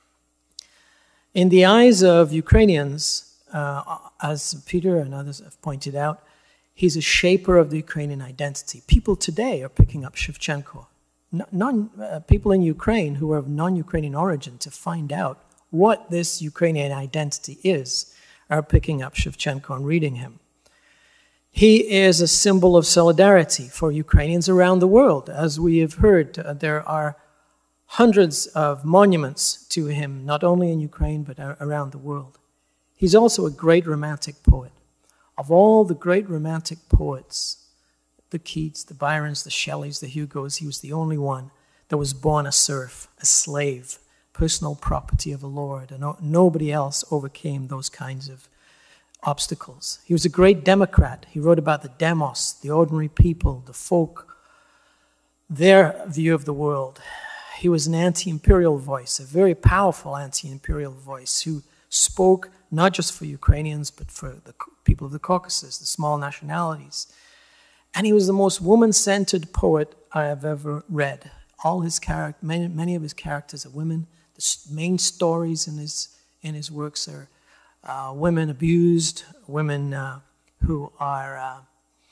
In the eyes of Ukrainians, uh, as Peter and others have pointed out, he's a shaper of the Ukrainian identity. People today are picking up Shevchenko, non, uh, people in Ukraine who are of non-Ukrainian origin, to find out what this Ukrainian identity is, are picking up Shevchenko and reading him. He is a symbol of solidarity for Ukrainians around the world. As we have heard, uh, there are hundreds of monuments to him, not only in Ukraine, but around the world. He's also a great romantic poet. Of all the great romantic poets, the Keats, the Byrons, the Shelleys, the Hugos, he was the only one that was born a serf, a slave, personal property of a lord, and nobody else overcame those kinds of obstacles. He was a great democrat. He wrote about the demos, the ordinary people, the folk, their view of the world. He was an anti-imperial voice, a very powerful anti-imperial voice who spoke not just for Ukrainians, but for the people of the Caucasus, the small nationalities. And he was the most woman-centered poet I have ever read. All his character, many, many of his characters are women. The main stories in his in his works are uh, women abused, women uh, who are uh,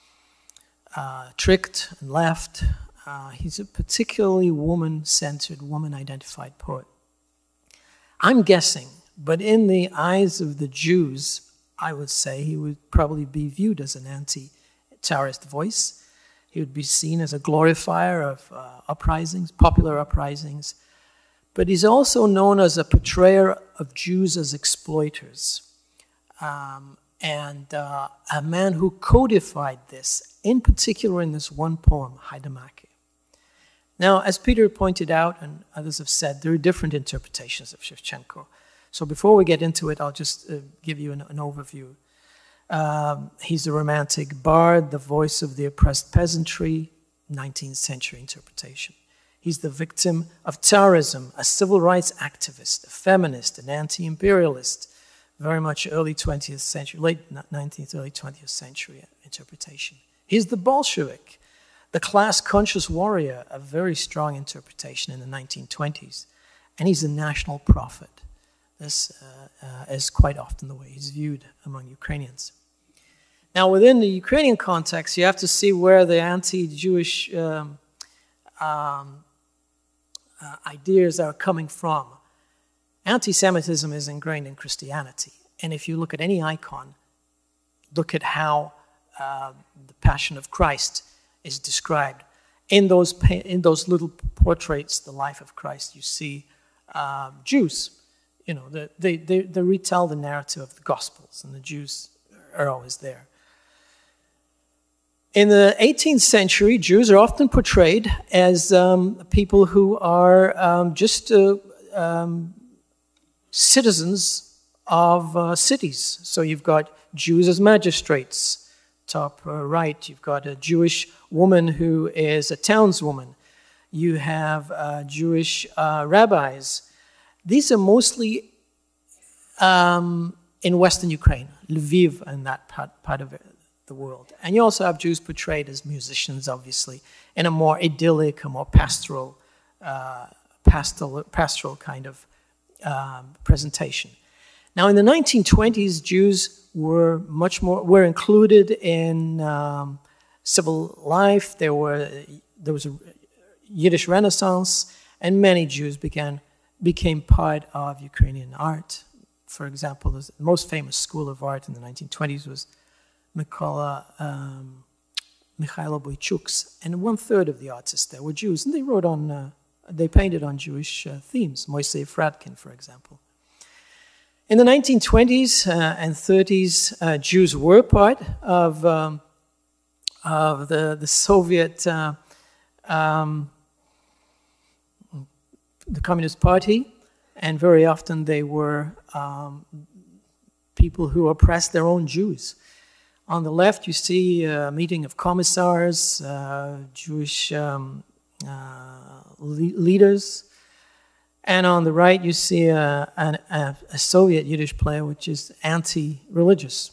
uh, tricked and left. Uh, he's a particularly woman-centered, woman-identified poet. I'm guessing, but in the eyes of the Jews, I would say he would probably be viewed as an anti-Tsarist voice. He would be seen as a glorifier of uh, uprisings, popular uprisings. But he's also known as a portrayer of Jews as exploiters. Um, and uh, a man who codified this, in particular in this one poem, Haidamake. Now, as Peter pointed out, and others have said, there are different interpretations of Shevchenko. So before we get into it, I'll just uh, give you an, an overview. Um, he's a romantic bard, the voice of the oppressed peasantry, nineteenth century interpretation. He's the victim of Tsarism, a civil rights activist, a feminist, an anti-imperialist, very much early twentieth century, late nineteenth, early twentieth century interpretation. He's the Bolshevik, the class-conscious warrior, a very strong interpretation in the nineteen twenties. And he's a national prophet. This uh, uh, is quite often the way he's viewed among Ukrainians. Now, within the Ukrainian context, you have to see where the anti-Jewish um, um, uh, ideas are coming from. Anti-Semitism is ingrained in Christianity. And if you look at any icon, look at how uh, the Passion of Christ is described. in those, in those little portraits, the life of Christ, you see uh, Jews. You know, they, they, they retell the narrative of the Gospels, and the Jews are always there. In the eighteenth century, Jews are often portrayed as um, people who are um, just uh, um, citizens of uh, cities. So you've got Jews as magistrates, top uh, right. You've got a Jewish woman who is a townswoman. You have uh, Jewish uh, rabbis. These are mostly um, in Western Ukraine, Lviv and that part, part of it, the world. And you also have Jews portrayed as musicians, obviously, in a more idyllic, a more pastoral, uh, pastoral, pastoral kind of um, presentation. Now, in the nineteen twenties, Jews were much more were included in um, civil life. There were there was a Yiddish Renaissance, and many Jews began became part of Ukrainian art. For example, the most famous school of art in the nineteen twenties was Mykola um, Mikhailo Boychuk's, and one third of the artists there were Jews, and they wrote on, uh, they painted on Jewish uh, themes. Moisei Fradkin, for example. In the nineteen twenties uh, and thirties, uh, Jews were part of um, of the the Soviet. Uh, um, the Communist Party, and very often they were um, people who oppressed their own Jews. On the left, you see a meeting of commissars, uh, Jewish um, uh, le leaders, and on the right, you see a, a, a Soviet Yiddish player, which is anti-religious.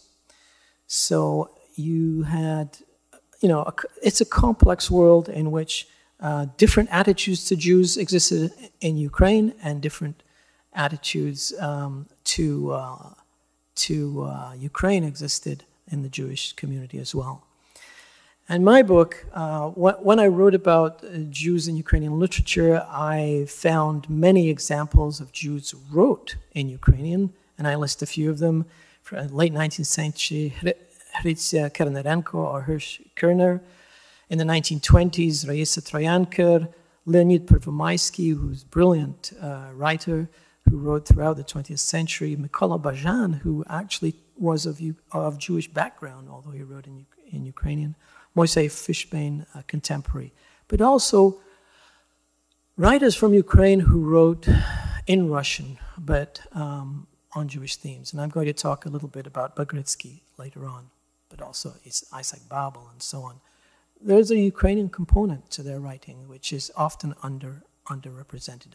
So you had, you know, a, it's a complex world in which Uh, different attitudes to Jews existed in Ukraine, and different attitudes um, to uh, to uh, Ukraine existed in the Jewish community as well. And my book, uh, wh when I wrote about uh, Jews in Ukrainian literature, I found many examples of Jews who wrote in Ukrainian, and I list a few of them. From late nineteenth century, Hrytsia Kernerenko or Hirsch Kerner. In the nineteen twenties, Raisa Troyanker, Leonid Pervomaisky, who's a brilliant uh, writer who wrote throughout the twentieth century, Mykola Bajan, who actually was of, of Jewish background, although he wrote in, in Ukrainian, Moisei Fishbane, a contemporary, but also writers from Ukraine who wrote in Russian, but um, on Jewish themes. And I'm going to talk a little bit about Bagritsky later on, but also Isaac Babel and so on. There's a Ukrainian component to their writing, which is often under, underrepresented.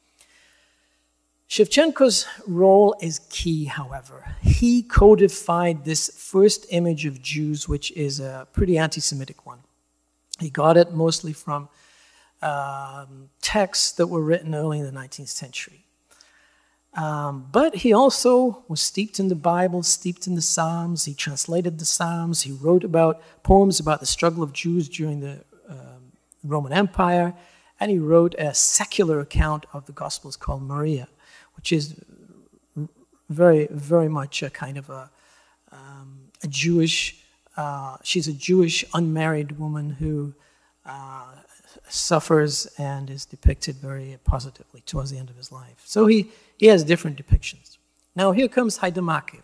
Shevchenko's role is key, however. He codified this first image of Jews, which is a pretty anti-Semitic one. He got it mostly from um, texts that were written early in the nineteenth century. Um, but he also was steeped in the Bible, steeped in the Psalms. He translated the Psalms. He wrote about poems about the struggle of Jews during the um, Roman Empire. And he wrote a secular account of the Gospels called Maria, which is very, very much a kind of a, um, a Jewish, uh, she's a Jewish unmarried woman who uh, suffers and is depicted very positively towards the end of his life. So he He has different depictions. Now here comes Haidamaki.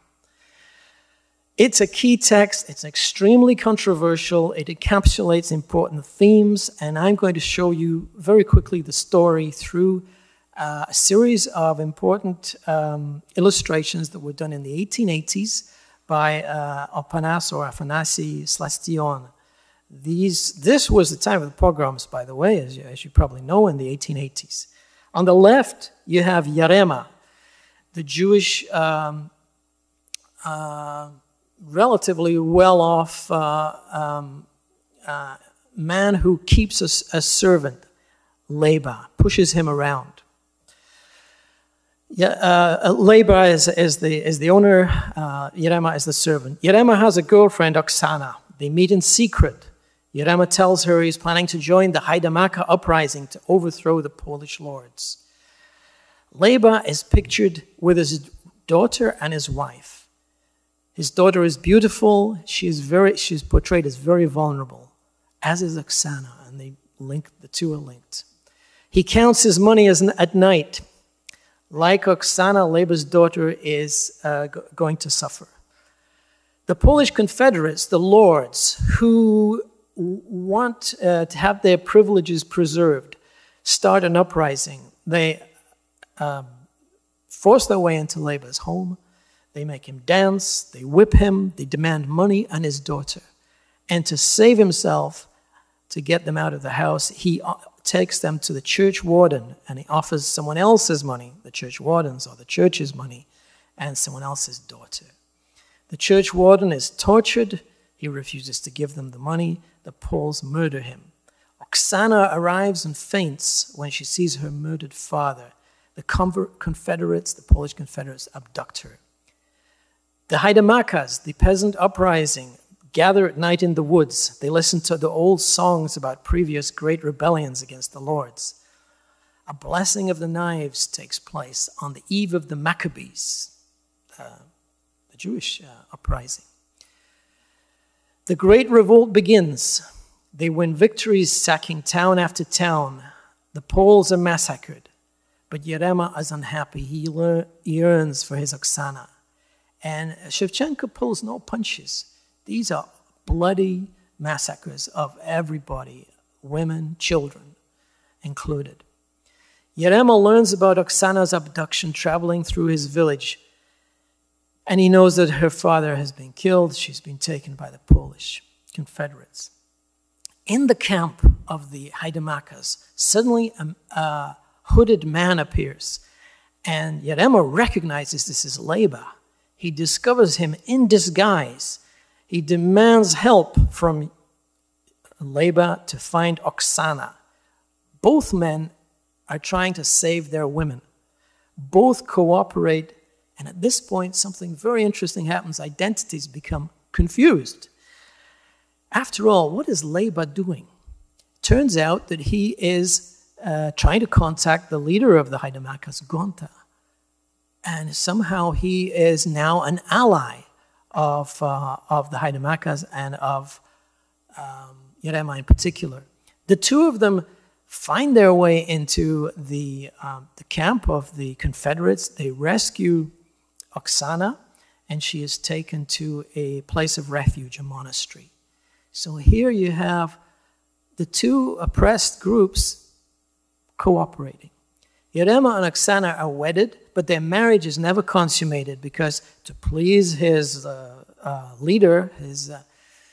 It's a key text. It's extremely controversial. It encapsulates important themes, and I'm going to show you very quickly the story through uh, a series of important um, illustrations that were done in the eighteen eighties by uh, Opanas or Afanasi Slastion. These, this was the time of the pogroms, by the way, as you, as you probably know, in the eighteen eighties. On the left, you have Yarema, the Jewish, um, uh, relatively well-off uh, um, uh, man who keeps a, a servant, Leba, pushes him around. Yeah, uh, Leba is, is, the, is the owner, uh, Yarema is the servant. Yarema has a girlfriend, Oksana. They meet in secret. Yarema tells her he's planning to join the Haidamaka uprising to overthrow the Polish lords. Leba is pictured with his daughter and his wife. His daughter is beautiful. She is very, she's portrayed as very vulnerable, as is Oksana, and they linked, the two are linked. He counts his money as, at night. Like Oksana, Leba's daughter is uh, go going to suffer. The Polish Confederates, the lords, who want uh, to have their privileges preserved, start an uprising. They um, force their way into Leba's home. They make him dance. They whip him. They demand money and his daughter. And to save himself, to get them out of the house, he takes them to the church warden and he offers someone else's money, the church warden's or the church's money, and someone else's daughter. The church warden is tortured. He refuses to give them the money. The Poles murder him. Oksana arrives and faints when she sees her murdered father. The Confederates, the Polish Confederates, abduct her. The Haidamakas, the peasant uprising, gather at night in the woods. They listen to the old songs about previous great rebellions against the lords. A blessing of the knives takes place on the eve of the Maccabees, uh, the Jewish uh, uprising. The great revolt begins. They win victories, sacking town after town. The Poles are massacred. But Yerema is unhappy. He yearns for his Oksana. And Shevchenko pulls no punches. These are bloody massacres of everybody, women, children included. Yerema learns about Oksana's abduction traveling through his village. And he knows that her father has been killed. She's been taken by the Polish Confederates. In the camp of the Haidamakas, suddenly a, a hooded man appears. And Yerema recognizes this is Leba. He discovers him in disguise. He demands help from Leba to find Oksana. Both men are trying to save their women. Both cooperate, and at this point, something very interesting happens. Identities become confused. After all, what is Leba doing? Turns out that he is uh, trying to contact the leader of the Haidamakas, Gonta. And somehow he is now an ally of, uh, of the Haidamakas and of um, Yerema in particular. The two of them find their way into the, um, the camp of the Confederates. They rescue Oksana, and she is taken to a place of refuge, a monastery. So here you have the two oppressed groups cooperating. Yerema and Oksana are wedded, but their marriage is never consummated because to please his uh, uh, leader, his, uh,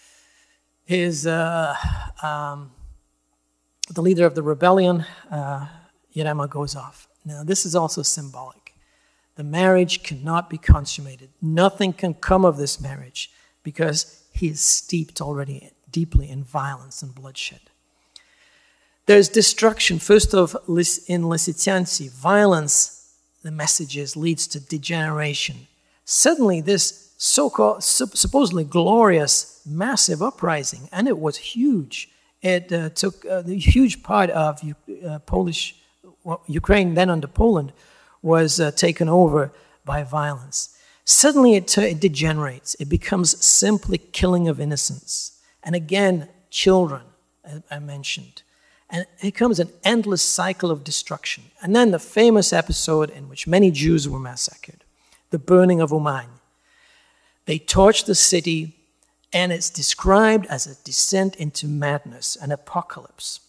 his uh, um, the leader of the rebellion, uh, Yerema goes off. Now this is also symbolic. The marriage cannot be consummated. Nothing can come of this marriage because he is steeped already deeply in violence and bloodshed. There's destruction, first of in Lysychancy, violence, the messages, leads to degeneration. Suddenly this so-called, supposedly glorious, massive uprising, and it was huge. It uh, took uh, the huge part of uh, Polish, well, Ukraine, then under Poland, was uh, taken over by violence. Suddenly it, it degenerates. It becomes simply killing of innocents. And again, children, as I mentioned. And it becomes an endless cycle of destruction. And then the famous episode in which many Jews were massacred, the burning of Uman. They torched the city, and it's described as a descent into madness, an apocalypse.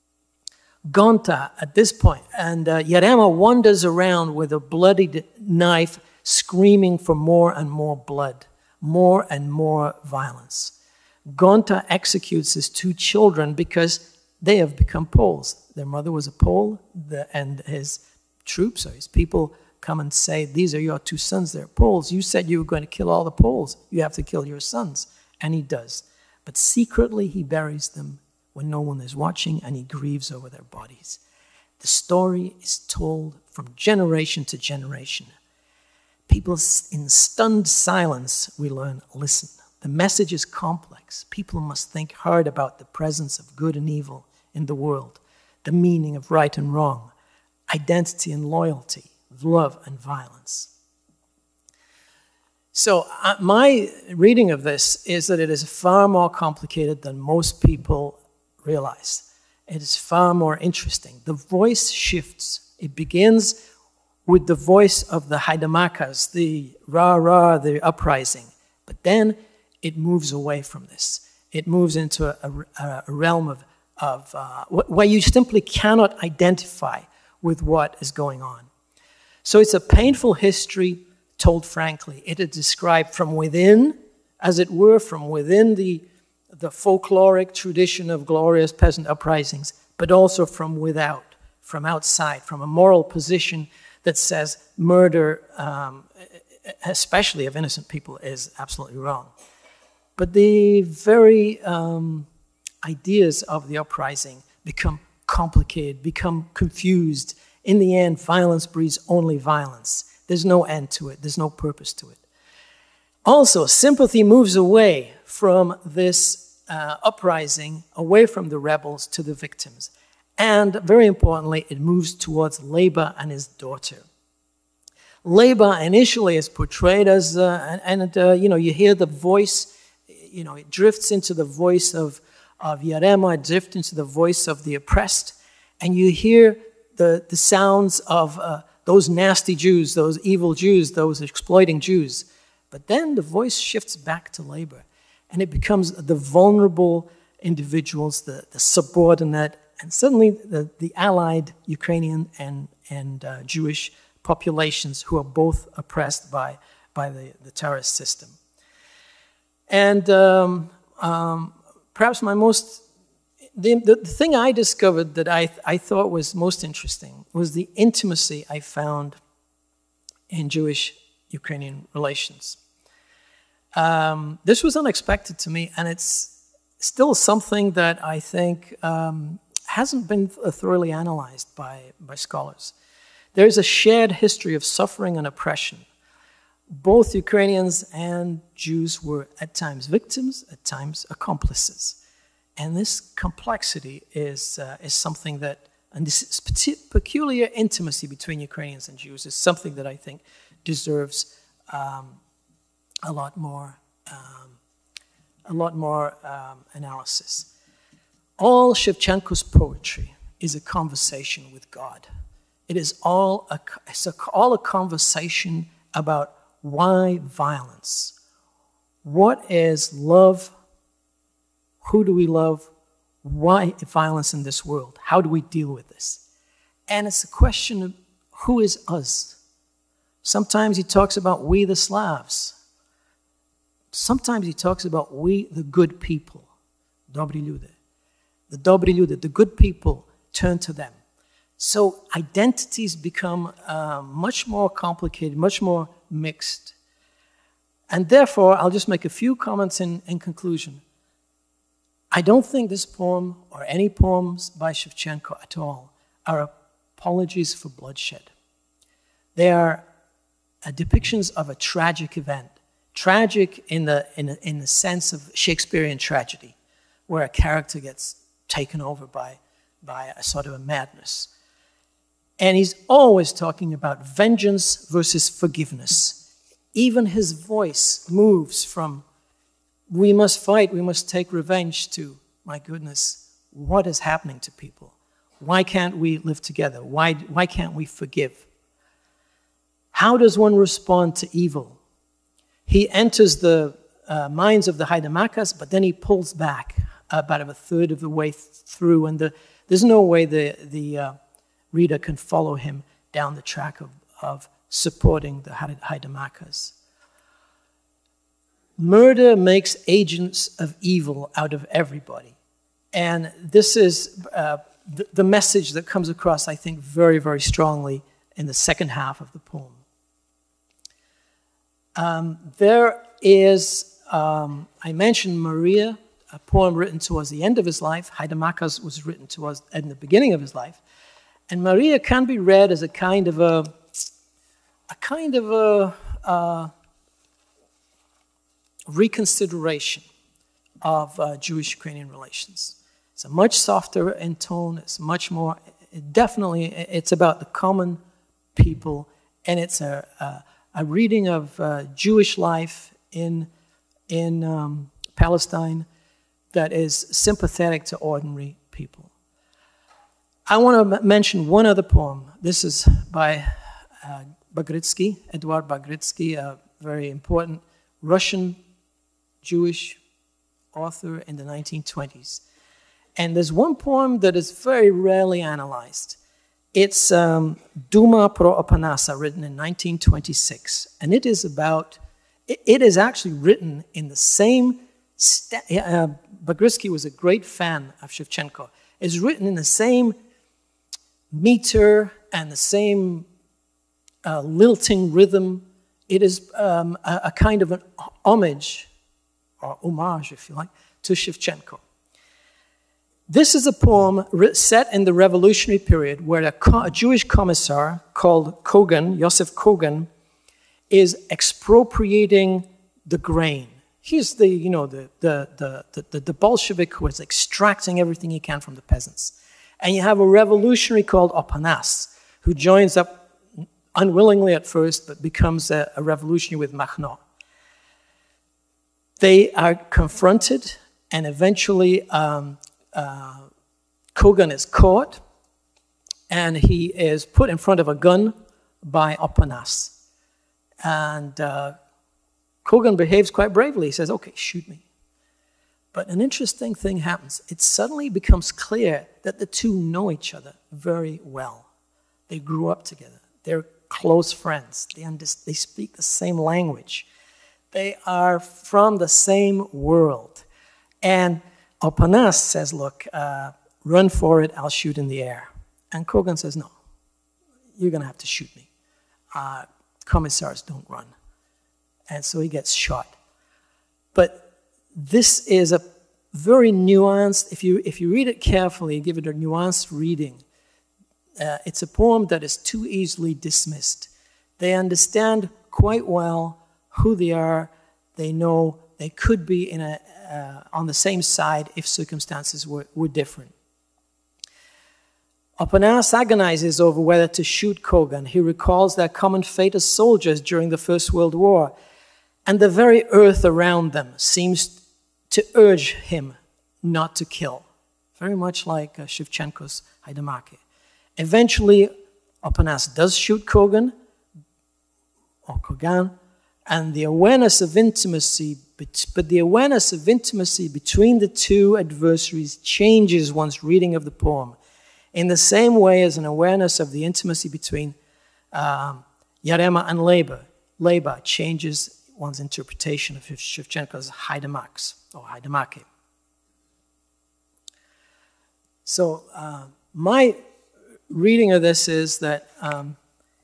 Gonta, at this point, and uh, Yerema wanders around with a bloodied knife, screaming for more and more blood, more and more violence. Gonta executes his two children because they have become Poles. Their mother was a Pole, the, and his troops or his people come and say, these are your two sons, they're Poles. You said you were going to kill all the Poles. You have to kill your sons. And he does. But secretly he buries them when no one is watching, and he grieves over their bodies. The story is told from generation to generation. People in stunned silence, we learn, listen. The message is complex. People must think hard about the presence of good and evil in the world, the meaning of right and wrong, identity and loyalty, love and violence. So uh, my reading of this is that it is far more complicated than most people realize. it is far more interesting. The voice shifts. It begins with the voice of the Haidamakas, the rah-rah, the uprising. But then it moves away from this. It moves into a, a, a realm of, of uh, where you simply cannot identify with what is going on. So it's a painful history told frankly. It is described from within, as it were, from within the, the folkloric tradition of glorious peasant uprisings, but also from without, from outside, from a moral position that says murder, um, especially of innocent people, is absolutely wrong. But the very um, ideas of the uprising become complicated, become confused. In the end, violence breeds only violence. There's no end to it. There's no purpose to it. Also, sympathy moves away from this uh, uprising, away from the rebels to the victims. And very importantly, it moves towards Laban and his daughter. Laban initially is portrayed as, uh, and, and uh, you know, you hear the voice, you know, it drifts into the voice of, of Yarema, it drifts into the voice of the oppressed, and you hear the, the sounds of uh, those nasty Jews, those evil Jews, those exploiting Jews. But then the voice shifts back to labor, and it becomes the vulnerable individuals, the, the subordinate, and suddenly the, the allied Ukrainian and, and uh, Jewish populations who are both oppressed by, by the, the Taras system. And um, um, perhaps my most, the, the thing I discovered that I, I thought was most interesting was the intimacy I found in Jewish-Ukrainian relations. Um, this was unexpected to me, and it's still something that I think um, hasn't been thoroughly analyzed by, by scholars. There's a shared history of suffering and oppression. Both Ukrainians and Jews were at times victims, at times accomplices. And this complexity is, uh, is something that, and this peculiar intimacy between Ukrainians and Jews is something that I think deserves um, a lot more, um, a lot more um, analysis. All Shevchenko's poetry is a conversation with God. It is all a, it's a, all a conversation about why violence? What is love? Who do we love? Why violence in this world? How do we deal with this? And it's a question of who is us? Sometimes he talks about we the Slavs. Sometimes he talks about we the good people. Dobri люди. The dobri люди, the good people, turn to them. So identities become uh, much more complicated, much more mixed. And therefore, I'll just make a few comments in, in conclusion. I don't think this poem, or any poems by Shevchenko at all, are apologies for bloodshed. They are uh, depictions of a tragic event. Tragic in the, in, the, in the sense of Shakespearean tragedy, where a character gets taken over by, by a sort of a madness. And he's always talking about vengeance versus forgiveness. Even his voice moves from, we must fight, we must take revenge, to, my goodness, what is happening to people? Why can't we live together? Why, why can't we forgive? How does one respond to evil? He enters the uh, minds of the Haidamakas, but then he pulls back about a third of the way through, and the, there's no way the, the uh, reader can follow him down the track of, of supporting the Haidamakas. Murder makes agents of evil out of everybody. And this is uh, the, the message that comes across, I think, very, very strongly in the second half of the poem. Um, there is, um, I mentioned Maria, a poem written towards the end of his life. Haidamakas was written towards in the beginning of his life. And Maria can be read as a kind of a, a kind of a, a reconsideration of uh, Jewish-Ukrainian relations. It's a much softer in tone. It's much more, it definitely, it's about the common people, and it's a, a, a reading of uh, Jewish life in, in um, Palestine that is sympathetic to ordinary people. I want to mention one other poem. This is by uh, Bagrytsky, Eduard Bagrytsky, a very important Russian Jewish author in the nineteen twenties. And there's one poem that is very rarely analyzed. It's um, Duma pro Opanasa, written in nineteen twenty-six. And it is about, it, it is actually written in the same, uh, Bagrytsky was a great fan of Shevchenko. It's written in the same meter and the same uh, lilting rhythm. It is um, a, a kind of an homage, or homage if you like, to Shevchenko. This is a poem set in the revolutionary period where a, a Jewish commissar called Kogan, Yosef Kogan, is expropriating the grain. He's the, you know, the, the, the, the, the Bolshevik who is extracting everything he can from the peasants. And you have a revolutionary called Opanas, who joins up unwillingly at first, but becomes a, a revolutionary with Makhno. They are confronted, and eventually um, uh, Kogan is caught, and he is put in front of a gun by Opanas. And uh, Kogan behaves quite bravely. He says, okay, shoot me. But an interesting thing happens. It suddenly becomes clear that the two know each other very well. They grew up together. They're close friends. They, they speak the same language. They are from the same world. And Opanas says, look, uh, run for it, I'll shoot in the air. And Kogan says, no, you're going to have to shoot me. Uh, commissars don't run. And so he gets shot. But this is a very nuanced, if you, if you read it carefully, give it a nuanced reading, uh, it's a poem that is too easily dismissed. They understand quite well who they are. They know they could be in a, uh, on the same side if circumstances were, were different. Opanas agonizes over whether to shoot Kogan. He recalls their common fate as soldiers during the First World War. And the very earth around them seems to urge him not to kill, very much like uh, Shevchenko's Haidamaki. Eventually, Opanas does shoot Kogan, or Kogan, and the awareness of intimacy, but the awareness of intimacy between the two adversaries changes one's reading of the poem, in the same way as an awareness of the intimacy between um, Yarema and Leba. Leba changes one's interpretation of Shevchenko's Haidamaks, or Haidamaki. So uh, my reading of this is that um,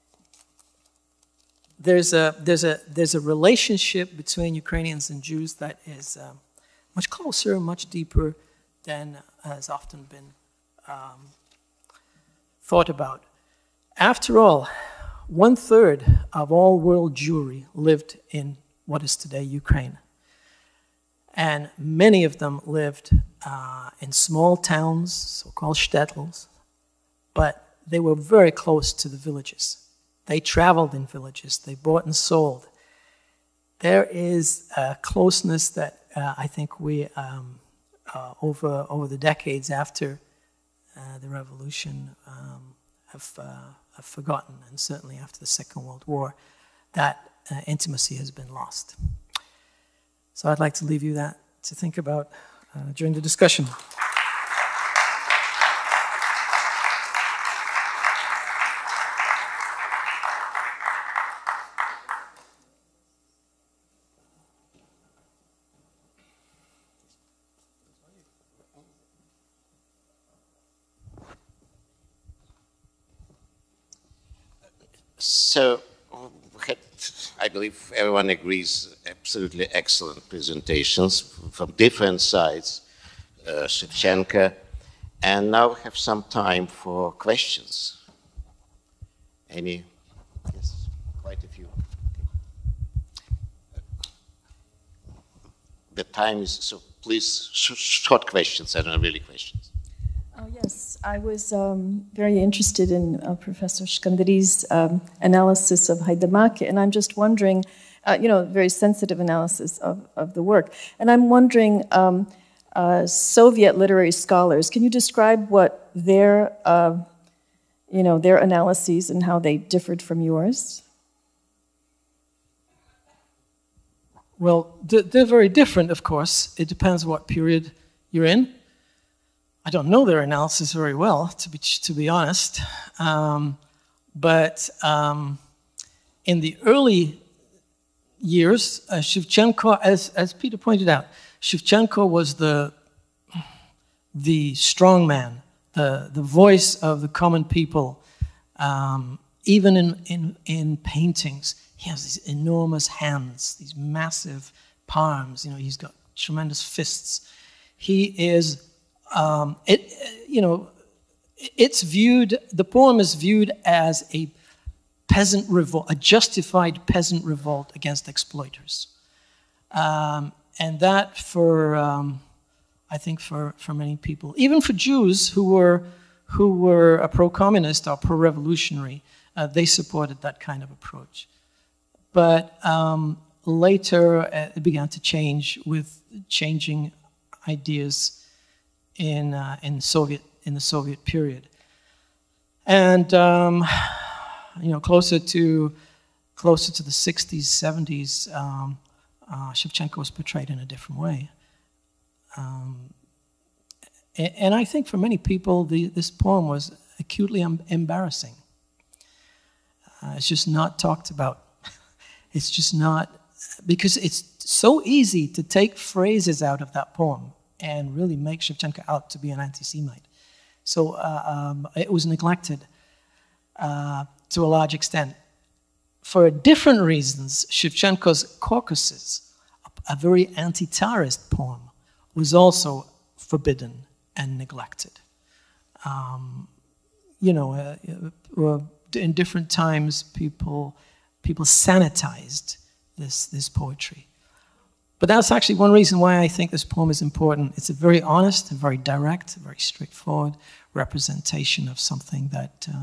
there's, a, there's, a, there's a relationship between Ukrainians and Jews that is um, much closer, much deeper than has often been um, thought about. After all, one-third of all world Jewry lived in what is today Ukraine. And many of them lived uh, in small towns, so-called shtetls, but they were very close to the villages. They traveled in villages. They bought and sold. There is a closeness that uh, I think we, um, uh, over, over the decades after uh, the revolution, um, have, uh, have forgotten, and certainly after the Second World War, that uh, intimacy has been lost. So I'd like to leave you that to think about uh, during the discussion. So, we had, I believe everyone agrees, absolutely excellent presentations from different sides, uh, Shevchenko, and now we have some time for questions. Any? Yes, quite a few. The time is, so please, sh short questions, I don't know, really questions. Oh, yes, I was um, very interested in uh, Professor Shkandrij's um, analysis of Haidamaki, and I'm just wondering, uh, you know, very sensitive analysis of, of the work, and I'm wondering, um, uh, Soviet literary scholars. Can you describe what their, uh, you know, their analyses and how they differed from yours? Well, they're very different, of course. It depends what period you're in. I don't know their analysis very well, to be, to be honest. Um, but um, in the early years, uh, Shevchenko, as, as Peter pointed out, Shevchenko was the, the strong man, the, the voice of the common people. Um, even in, in, in paintings, he has these enormous hands, these massive palms. You know, he's got tremendous fists. He is, um, it, you know, it's viewed, the poem is viewed as a peasant revolt, a justified peasant revolt against exploiters. Um, and that for, um, I think for, for many people, even for Jews who were, who were a pro-communist or pro-revolutionary, uh, they supported that kind of approach. But um, later uh, it began to change with changing ideas in, uh, in, Soviet, in the Soviet period. And um, you know, closer to, closer to the sixties, seventies, um, uh, Shevchenko was portrayed in a different way. Um, and, and I think for many people, the, this poem was acutely em embarrassing. Uh, it's just not talked about. It's just not, because it's so easy to take phrases out of that poem and really make Shevchenko out to be an anti-Semite. So uh, um, it was neglected uh, to a large extent. For different reasons, Shevchenko's Caucasus, a very anti-Tsarist poem, was also forbidden and neglected. Um, you know, uh, uh, in different times, people... People sanitized this, this poetry. But that's actually one reason why I think this poem is important. It's a very honest, a very direct, a very straightforward representation of something that uh,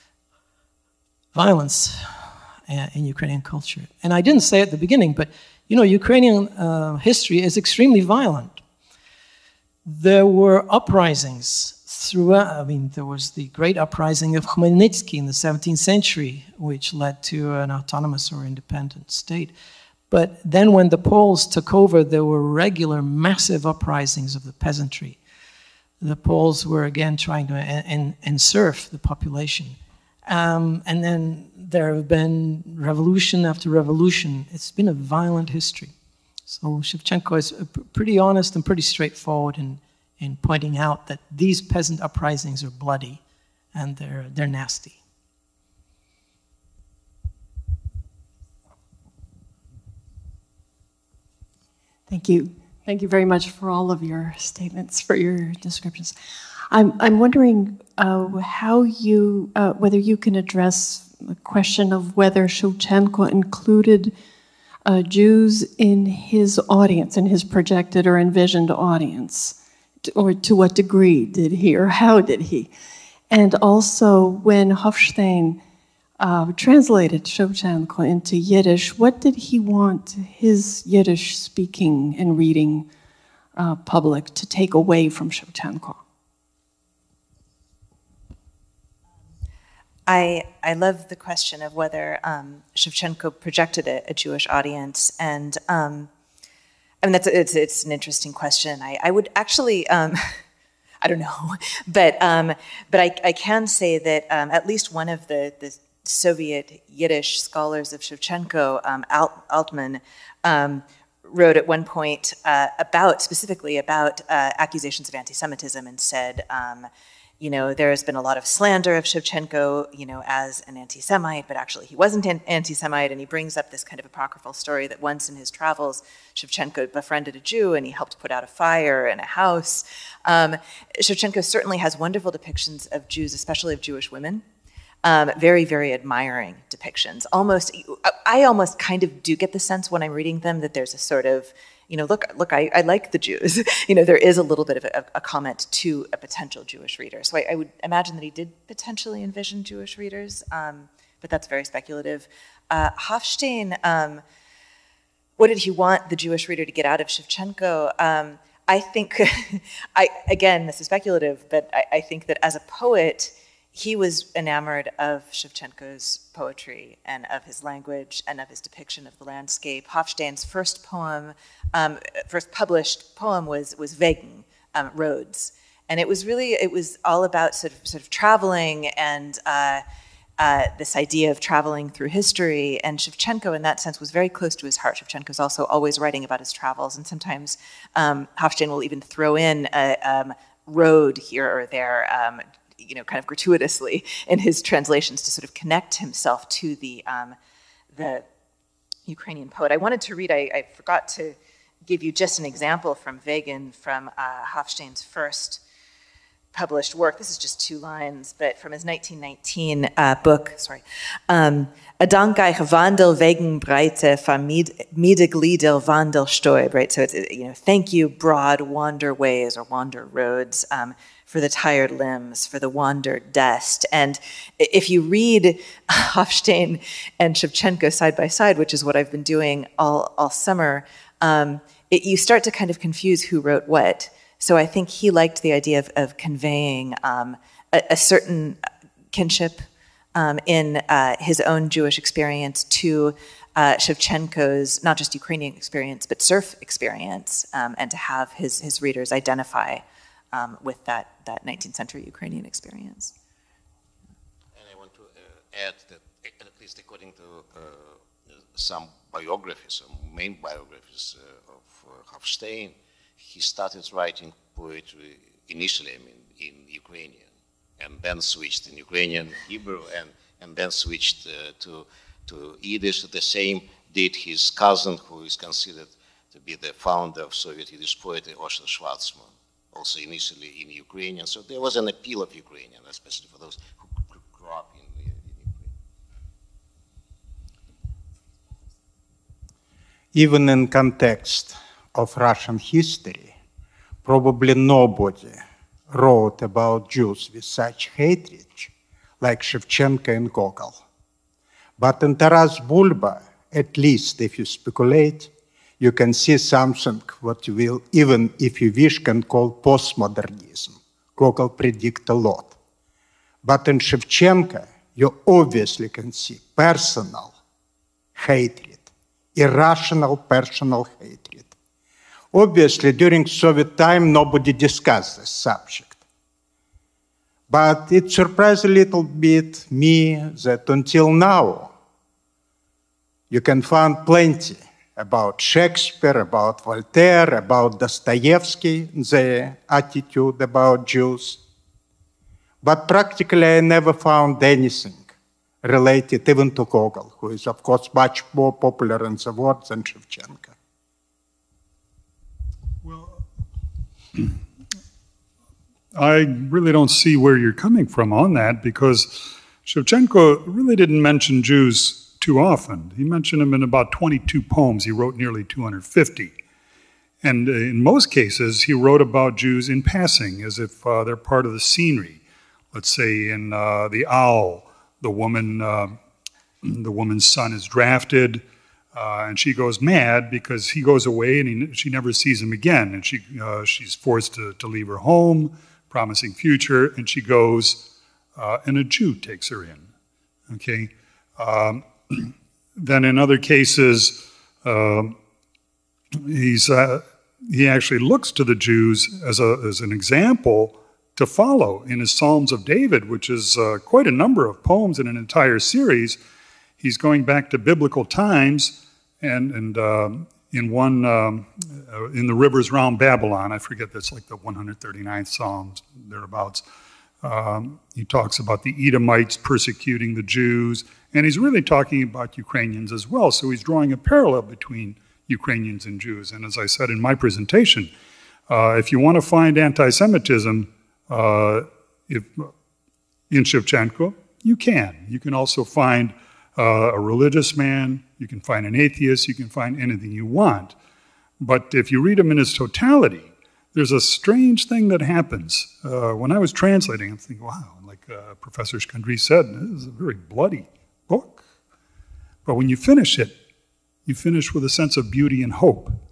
violence in Ukrainian culture. And I didn't say at the beginning, but you know, Ukrainian uh, history is extremely violent. There were uprisings throughout. I mean, there was the great uprising of Khmelnytsky in the seventeenth century, which led to an autonomous or independent state. But then when the Poles took over, there were regular massive uprisings of the peasantry. The Poles were again trying to en en enserf the population. Um, and then there have been revolution after revolution. It's been a violent history. So Shevchenko is pretty honest and pretty straightforward in, in pointing out that these peasant uprisings are bloody and they're, they're nasty. Thank you. Thank you very much for all of your statements, for your descriptions. I'm, I'm wondering uh, how you, uh, whether you can address the question of whether Shevchenko included uh, Jews in his audience, in his projected or envisioned audience, or to what degree did he, or how did he? And also, when Hofstein uh, translated Shevchenko into Yiddish, what did he want his Yiddish speaking and reading uh, public to take away from Shevchenko? I, I love the question of whether um, Shevchenko projected a, a Jewish audience, and um, I mean that's it's it's an interesting question. I, I would actually um, I don't know, but um, but I, I can say that um, at least one of the the Soviet Yiddish scholars of Shevchenko, um, Alt, Altman, um, wrote at one point uh, about specifically about uh, accusations of anti-Semitism and said. Um, You know, there has been a lot of slander of Shevchenko, you know, as an anti-Semite, but actually he wasn't an anti-Semite, and he brings up this kind of apocryphal story that once in his travels, Shevchenko befriended a Jew and he helped put out a fire in a house. Um, Shevchenko certainly has wonderful depictions of Jews, especially of Jewish women. Um, very, very admiring depictions. Almost, I almost kind of do get the sense when I'm reading them that there's a sort of, you know, look, look, I, I like the Jews. You know, there is a little bit of a, a comment to a potential Jewish reader. So I, I would imagine that he did potentially envision Jewish readers, um, but that's very speculative. Uh, Hofstein, um, what did he want the Jewish reader to get out of Shevchenko? Um, I think, I again, this is speculative, but I, I think that as a poet, he was enamored of Shevchenko's poetry and of his language and of his depiction of the landscape. Hofstein's first poem, um, first published poem was was Wegen, um, Roads, and it was really it was all about sort of sort of traveling and uh, uh, this idea of traveling through history. And Shevchenko, in that sense, was very close to his heart. Shevchenko's also always writing about his travels, and sometimes um, Hofstein will even throw in a um, road here or there. Um, you know, kind of gratuitously in his translations to sort of connect himself to the um, the Ukrainian poet. I wanted to read, I, I forgot to give you just an example from Wegen, from uh, Hofstein's first published work. This is just two lines, but from his nineteen nineteen uh, book, sorry. Um, Adankai Wandel wegen breite Vermiedegliedel Wandelstäub, right? So it's, you know, thank you, broad wander ways or wander roads, um, for the tired limbs, for the wandered dust. And if you read Hofstein and Shevchenko side by side, which is what I've been doing all, all summer, um, it, you start to kind of confuse who wrote what. So I think he liked the idea of, of conveying um, a, a certain kinship um, in uh, his own Jewish experience to uh, Shevchenko's, not just Ukrainian experience, but serf experience, um, and to have his, his readers identify Um, with that, that nineteenth century Ukrainian experience. And I want to uh, add that, at least according to uh, some biographies, some main biographies uh, of uh, Hofstein, he started writing poetry initially, I mean, in Ukrainian, and then switched in Ukrainian, Hebrew, and, and then switched uh, to, to Yiddish. The same did his cousin, who is considered to be the founder of Soviet Yiddish poetry, Osher Schwarzman, also initially in Ukrainian. So there was an appeal of Ukrainian, especially for those who grew up in, in Ukraine. Even in context of Russian history, probably nobody wrote about Jews with such hatred like Shevchenko and Gogol. But in Taras Bulba, at least if you speculate, you can see something what you will, even if you wish, can call postmodernism. Gogol predict a lot. But in Shevchenko, you obviously can see personal hatred, irrational personal hatred. Obviously, during Soviet time, nobody discussed this subject. But it surprised a little bit me that until now, you can find plenty about Shakespeare, about Voltaire, about Dostoevsky, their attitude about Jews. But practically I never found anything related even to Gogol, who is of course much more popular in the world than Shevchenko. Well, I really don't see where you're coming from on that, because Shevchenko really didn't mention Jews too often. He mentioned them in about twenty-two poems. He wrote nearly two hundred fifty. And in most cases, he wrote about Jews in passing, as if uh, they're part of the scenery. Let's say in uh, The Owl, the woman, uh, the woman's son is drafted, uh, and she goes mad because he goes away and he, she never sees him again. And she, uh, she's forced to, to leave her home, promising future, and she goes, uh, and a Jew takes her in. Okay? Um, Then in other cases, uh, he's, uh, he actually looks to the Jews as, a, as an example to follow in his Psalms of David, which is uh, quite a number of poems in an entire series. He's going back to biblical times, and, and uh, in one, um, uh, in the rivers round Babylon, I forget, that's like the one hundred thirty-ninth Psalm, thereabouts. Um, he talks about the Edomites persecuting the Jews, and he's really talking about Ukrainians as well. So he's drawing a parallel between Ukrainians and Jews. And as I said in my presentation, uh, if you want to find anti-Semitism uh, if, in Shevchenko, you can. You can also find uh, a religious man, you can find an atheist, you can find anything you want. But if you read him in his totality, there's a strange thing that happens. Uh, when I was translating, I'm thinking, wow, like uh, Professor Shkandrij said, this is a very bloody book. But when you finish it, you finish with a sense of beauty and hope.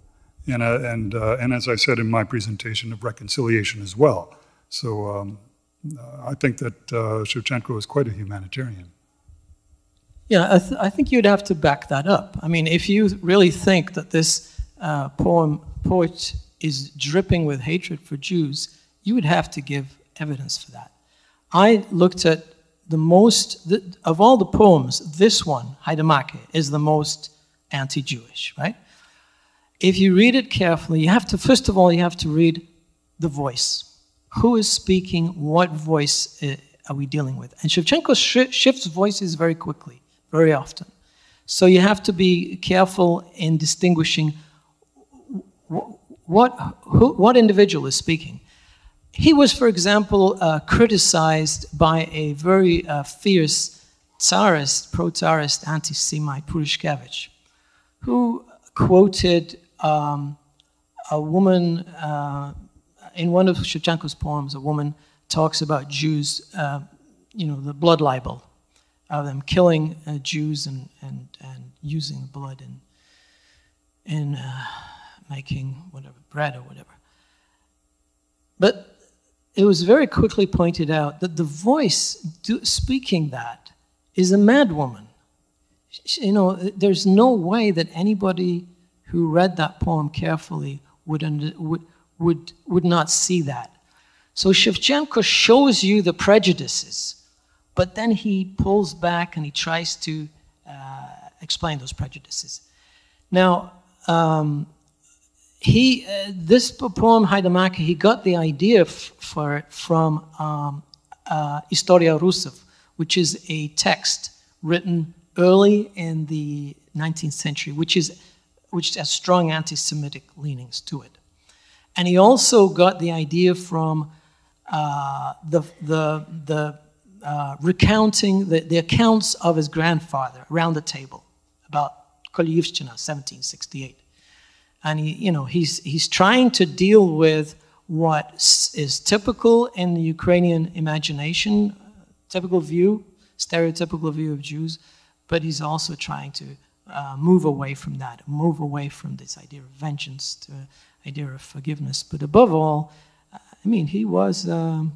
and, uh, and, uh, and as I said in my presentation, of reconciliation as well. So um, uh, I think that uh, Shevchenko is quite a humanitarian. Yeah, I, th I think you'd have to back that up. I mean, if you really think that this uh, poem, poet is dripping with hatred for Jews, you would have to give evidence for that. I looked at the most, the, of all the poems, this one, Haidamake, is the most anti-Jewish, right? If you read it carefully, you have to, first of all, you have to read the voice. Who is speaking? What voice uh, are we dealing with? And Shevchenko sh shifts voices very quickly, very often. So you have to be careful in distinguishing what, who, what individual is speaking. He was, for example, uh, criticized by a very uh, fierce Tsarist, pro-Tsarist anti-Semite, Purishkevich, who quoted um, a woman, uh, in one of Shevchenko's poems, a woman talks about Jews, uh, you know, the blood libel of them killing uh, Jews and, and, and using the blood in, in uh, making whatever, bread or whatever. But it was very quickly pointed out that the voice do, speaking that is a madwoman. You know, there's no way that anybody who read that poem carefully would, under, would, would, would not see that. So Shevchenko shows you the prejudices, but then he pulls back and he tries to uh, explain those prejudices. Now, um, he, uh, this poem, Haidamake, he got the idea f for it from um, uh, Historia Rusov, which is a text written early in the nineteenth century, which, is, which has strong anti-Semitic leanings to it. And he also got the idea from uh, the, the, the uh, recounting, the, the accounts of his grandfather around the table about Kolyivshchina, seventeen sixty-eight. And he, you know, he's, he's trying to deal with what is typical in the Ukrainian imagination, typical view, stereotypical view of Jews, but he's also trying to uh, move away from that, move away from this idea of vengeance to the idea of forgiveness. But above all, I mean, he was, um,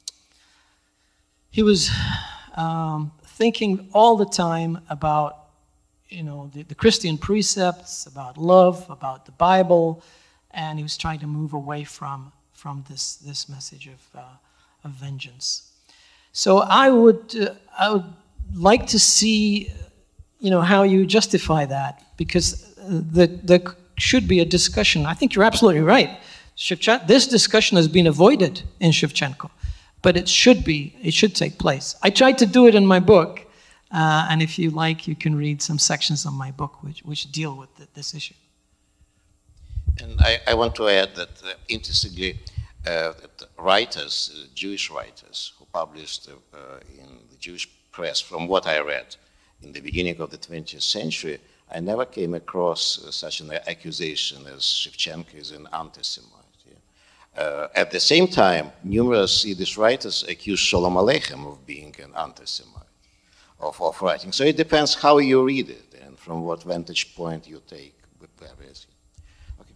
he was um, thinking all the time about, you know, the, the Christian precepts, about love, about the Bible, and he was trying to move away from, from this, this message of, uh, of vengeance. So I would, uh, I would like to see, you know, how you justify that, because the, there should be a discussion. I think you're absolutely right. Shevchenko, this discussion has been avoided in Shevchenko, but it should be, it should take place. I tried to do it in my book, uh, and if you like, you can read some sections of my book which, which deal with the, this issue. And I, I want to add that, uh, interestingly, uh, that writers, uh, Jewish writers, who published uh, in the Jewish press, from what I read in the beginning of the twentieth century, I never came across uh, such an accusation as Shevchenko is an anti-Semite. Yeah? Uh, at the same time, numerous Yiddish writers accuse Sholem Aleichem of being an anti-Semite, of, of writing. So it depends how you read it and from what vantage point you take with various. Okay.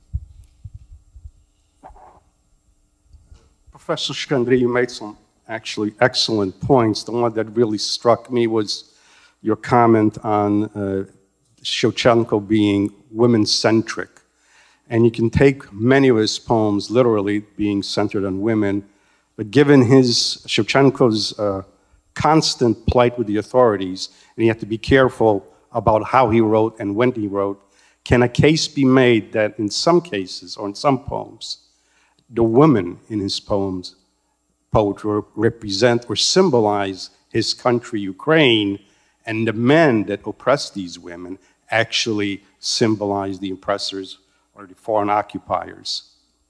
Professor Shkandrij, you made some actually excellent points. The one that really struck me was your comment on uh, Shevchenko being women-centric. And you can take many of his poems literally being centered on women, but given his, Shevchenko's uh, constant plight with the authorities, and he had to be careful about how he wrote and when he wrote, can a case be made that in some cases, or in some poems, the women in his poems, poetry represent or symbolize his country, Ukraine, and the men that oppress these women actually symbolize the oppressors or the foreign occupiers?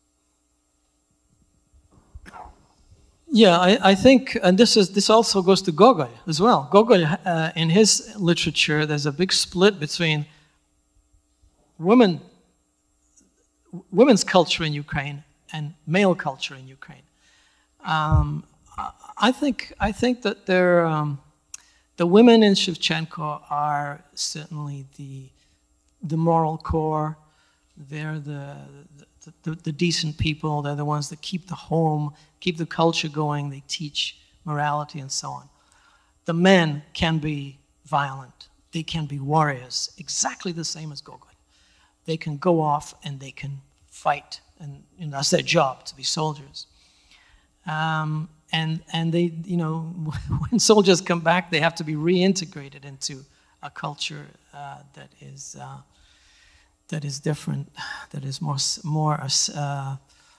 Yeah, I, I think, and this is this also goes to Gogol as well. Gogol, uh, in his literature, there's a big split between women, women's culture in Ukraine and male culture in Ukraine. Um, I think I think that there, um, the women in Shevchenko are certainly the the moral core, They're the, the, the, the decent people. They're the ones that keep the home, keep the culture going. They teach morality and so on. The men can be violent. They can be warriors, exactly the same as Gogol. They can go off and they can fight, and you know, that's their job, to be soldiers. Um, and and they, you know, when soldiers come back, they have to be reintegrated into a culture uh, that is uh, that is different, that is more more uh,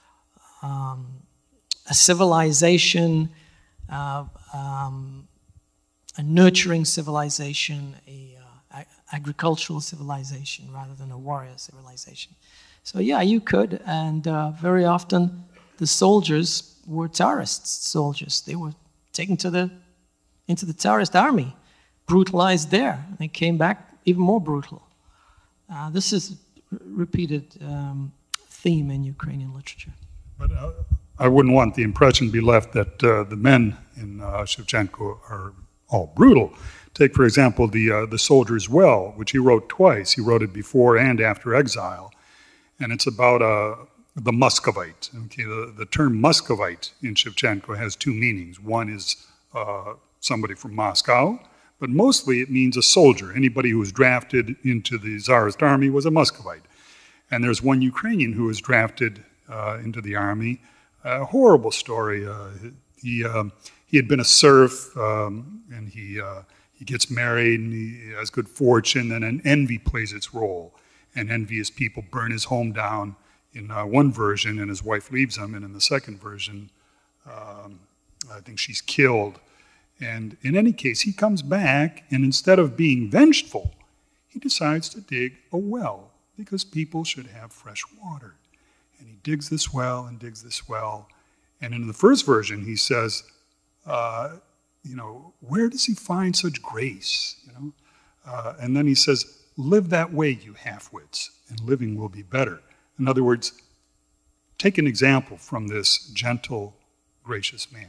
um, a civilization, uh, um, a nurturing civilization, a uh, agricultural civilization rather than a warrior civilization. So yeah, you could, and uh, very often the soldiers were Tsarist soldiers. They were taken to the into the Tsarist army, brutalized there, and they came back even more brutal. Uh, this is a repeated um, theme in Ukrainian literature. But uh, I wouldn't want the impression to be left that uh, the men in uh, Shevchenko are all brutal. Take, for example, the uh, the Soldier's Well, which he wrote twice. He wrote it before and after exile, and it's about uh, the Muscovite. Okay, the, the term Muscovite in Shevchenko has two meanings. One is uh, somebody from Moscow, but mostly it means a soldier. Anybody who was drafted into the Tsarist army was a Muscovite. And there's one Ukrainian who was drafted uh, into the army. A horrible story. Uh, he um, he had been a serf, um, and he uh, he gets married, and he has good fortune, and then envy plays its role. And envious people burn his home down in uh, one version, and his wife leaves him, and in the second version, um, I think she's killed. And in any case, he comes back, and instead of being vengeful, he decides to dig a well, because people should have fresh water. And he digs this well and digs this well. And in the first version, he says, uh, you know, where does he find such grace? You know, uh, and then he says, live that way, you half-wits, and living will be better. In other words, take an example from this gentle, gracious man.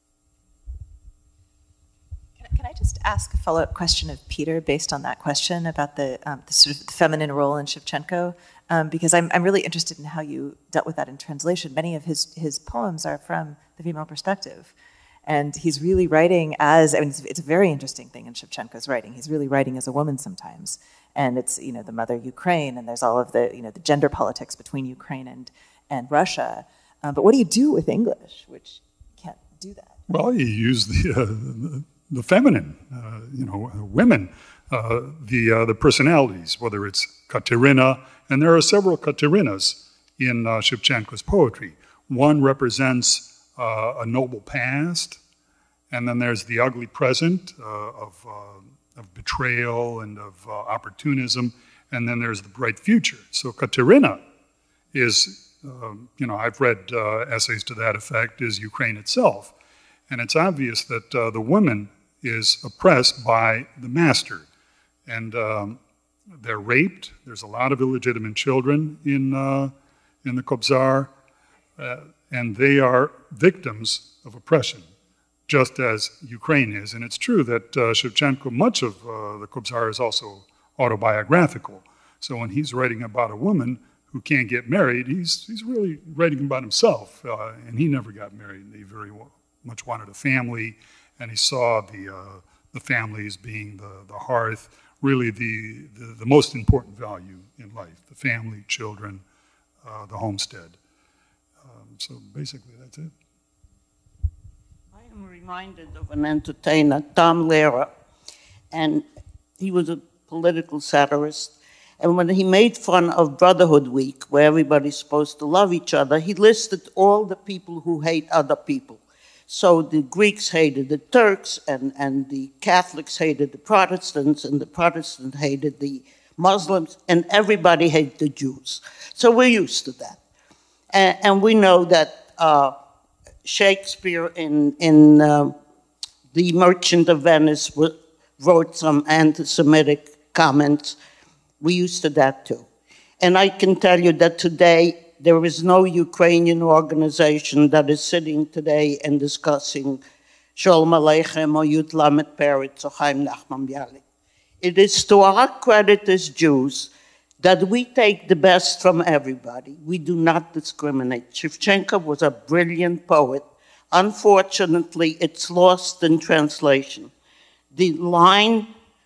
Can I just ask a follow-up question of Peter based on that question about the, um, the sort of feminine role in Shevchenko? Um, because I'm, I'm really interested in how you dealt with that in translation. Many of his, his poems are from the female perspective. And he's really writing as, I mean, it's, it's a very interesting thing in Shevchenko's writing. He's really writing as a woman sometimes. And it's, you know, the mother Ukraine, and there's all of the, you know, the gender politics between Ukraine and, and Russia. Um, but what do you do with English, which can't do that? Well, you use the, uh, the, the feminine, uh, you know, women, uh, the, uh, the personalities, whether it's Katerina, and there are several Katerinas in uh, Shevchenko's poetry. One represents uh, a noble past, and then there's the ugly present uh, of uh, of betrayal and of uh, opportunism, and then there's the bright future. So Katerina is, uh, you know, I've read uh, essays to that effect, is Ukraine itself. And it's obvious that uh, the woman is oppressed by the master. And um, they're raped. There's a lot of illegitimate children in, uh, in the Kobzar, uh, and they are victims of oppression, just as Ukraine is. And it's true that uh, Shevchenko, much of uh, the Kobzar is also autobiographical. So when he's writing about a woman who can't get married, he's, he's really writing about himself. Uh, and he never got married. He very much wanted a family, and he saw the, uh, the family as being the, the hearth, really the, the, the most important value in life, the family, children, uh, the homestead. Um, so basically that's it. I'm reminded of an entertainer, Tom Lehrer, and he was a political satirist. And when he made fun of Brotherhood Week, where everybody's supposed to love each other, he listed all the people who hate other people. So the Greeks hated the Turks, and, and the Catholics hated the Protestants, and the Protestants hated the Muslims, and everybody hated the Jews. So we're used to that. And, and we know that uh, Shakespeare in, in uh, The Merchant of Venice wrote some anti-Semitic comments. We used to that too. And I can tell you that today there is no Ukrainian organization that is sitting today and discussing Sholem Aleichem or Yud Lamed Peretz or Chaim Nachman Bialik. It is to our credit as Jews that we take the best from everybody. We do not discriminate. Shevchenko was a brilliant poet. Unfortunately, it's lost in translation. The line,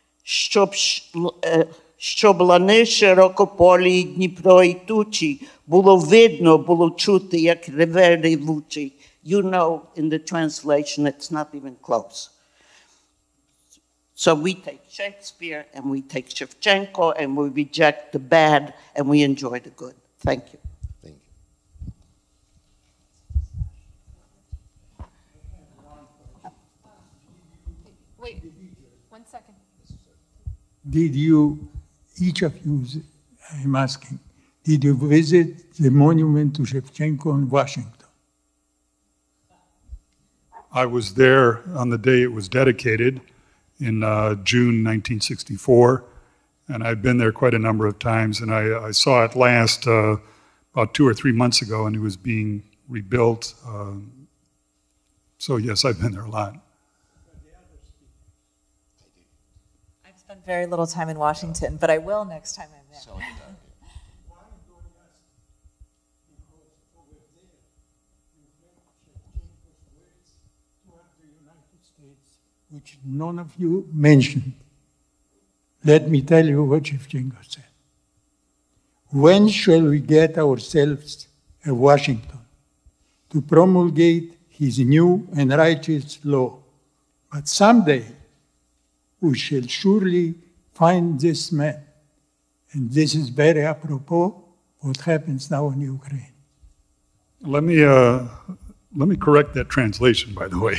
«Щоблани широкополі Дніпро і тучі, було видно, було чути, як реве ревучий». You know, in the translation, it's not even close. So we take Shakespeare, and we take Shevchenko, and we reject the bad, and we enjoy the good. Thank you. Thank you. Wait, one second. Did you, each of you, I'm asking, did you visit the monument to Shevchenko in Washington? I was there on the day it was dedicated in uh, June nineteen sixty-four, and I've been there quite a number of times, and I, I saw it last uh, about two or three months ago, and it was being rebuilt. Uh, so yes, I've been there a lot. I've spent very little time in Washington, but I will next time I'm there. So, uh, which none of you mentioned. Let me tell you what Shevchenko said. When shall we get ourselves a Washington to promulgate his new and righteous law? But someday we shall surely find this man. And this is very apropos what happens now in Ukraine. Let me, uh, let me correct that translation, by the way.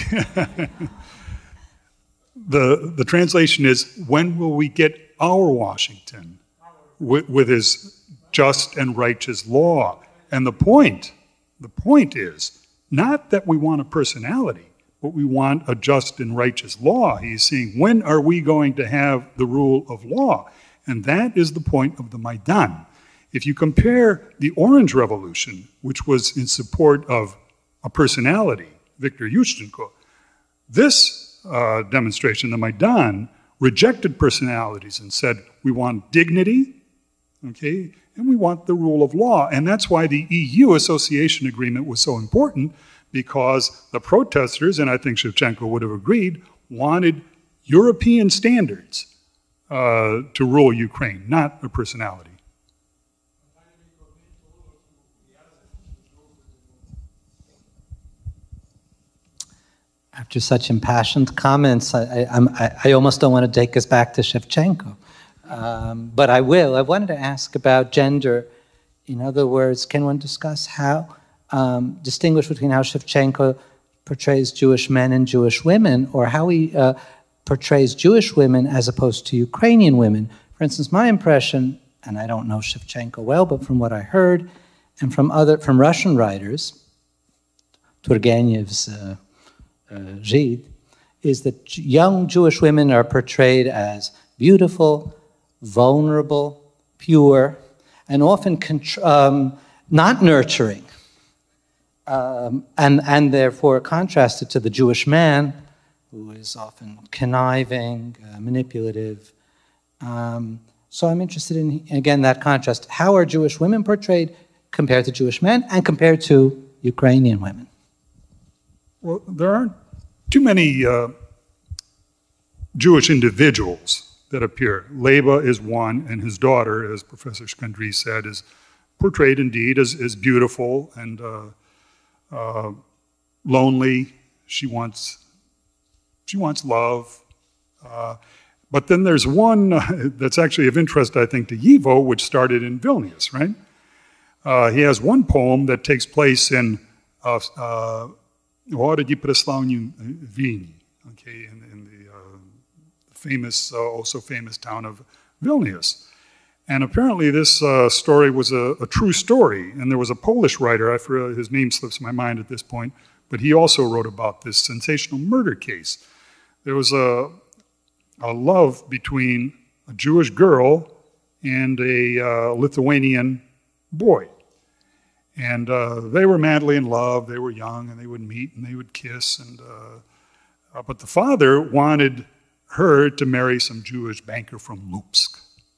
The, the translation is, when will we get our Washington with, with his just and righteous law? And the point, the point is not that we want a personality, but we want a just and righteous law. He's saying, when are we going to have the rule of law? And that is the point of the Maidan. If you compare the Orange Revolution, which was in support of a personality, Viktor Yushchenko, this Uh, demonstration, the Maidan, rejected personalities and said, we want dignity, okay, and we want the rule of law. And that's why the E U association agreement was so important, because the protesters, and I think Shevchenko would have agreed, wanted European standards uh, to rule Ukraine, not a personality. After such impassioned comments, I, I, I almost don't want to take us back to Shevchenko. Um, but I will. I wanted to ask about gender. In other words, can one discuss how, um, distinguish between how Shevchenko portrays Jewish men and Jewish women, or how he uh, portrays Jewish women as opposed to Ukrainian women? For instance, my impression, and I don't know Shevchenko well, but from what I heard, and from other, from Russian writers, Turgenev's uh, Uh, Žid, is that young Jewish women are portrayed as beautiful, vulnerable, pure, and often um, not nurturing, um, and, and therefore contrasted to the Jewish man, who is often conniving, uh, manipulative. Um, so I'm interested in, again, that contrast. How are Jewish women portrayed compared to Jewish men and compared to Ukrainian women? Well, there aren't too many uh, Jewish individuals that appear. Leba is one, and his daughter, as Professor Shkandrij said, is portrayed indeed as, as beautiful and uh, uh, lonely. She wants, she wants love. Uh, but then there's one uh, that's actually of interest, I think, to YIVO, which started in Vilnius, right? Uh, he has one poem that takes place in uh, uh, Gennady Estraikh, okay, in, in the uh, famous, uh, also famous town of Vilnius. And apparently this uh, story was a, a true story, and there was a Polish writer, I forget, his name slips my mind at this point, but he also wrote about this sensational murder case. There was a, a love between a Jewish girl and a uh, Lithuanian boy. And uh, they were madly in love. They were young, and they would meet, and they would kiss. And uh, uh, but the father wanted her to marry some Jewish banker from Lupsk. She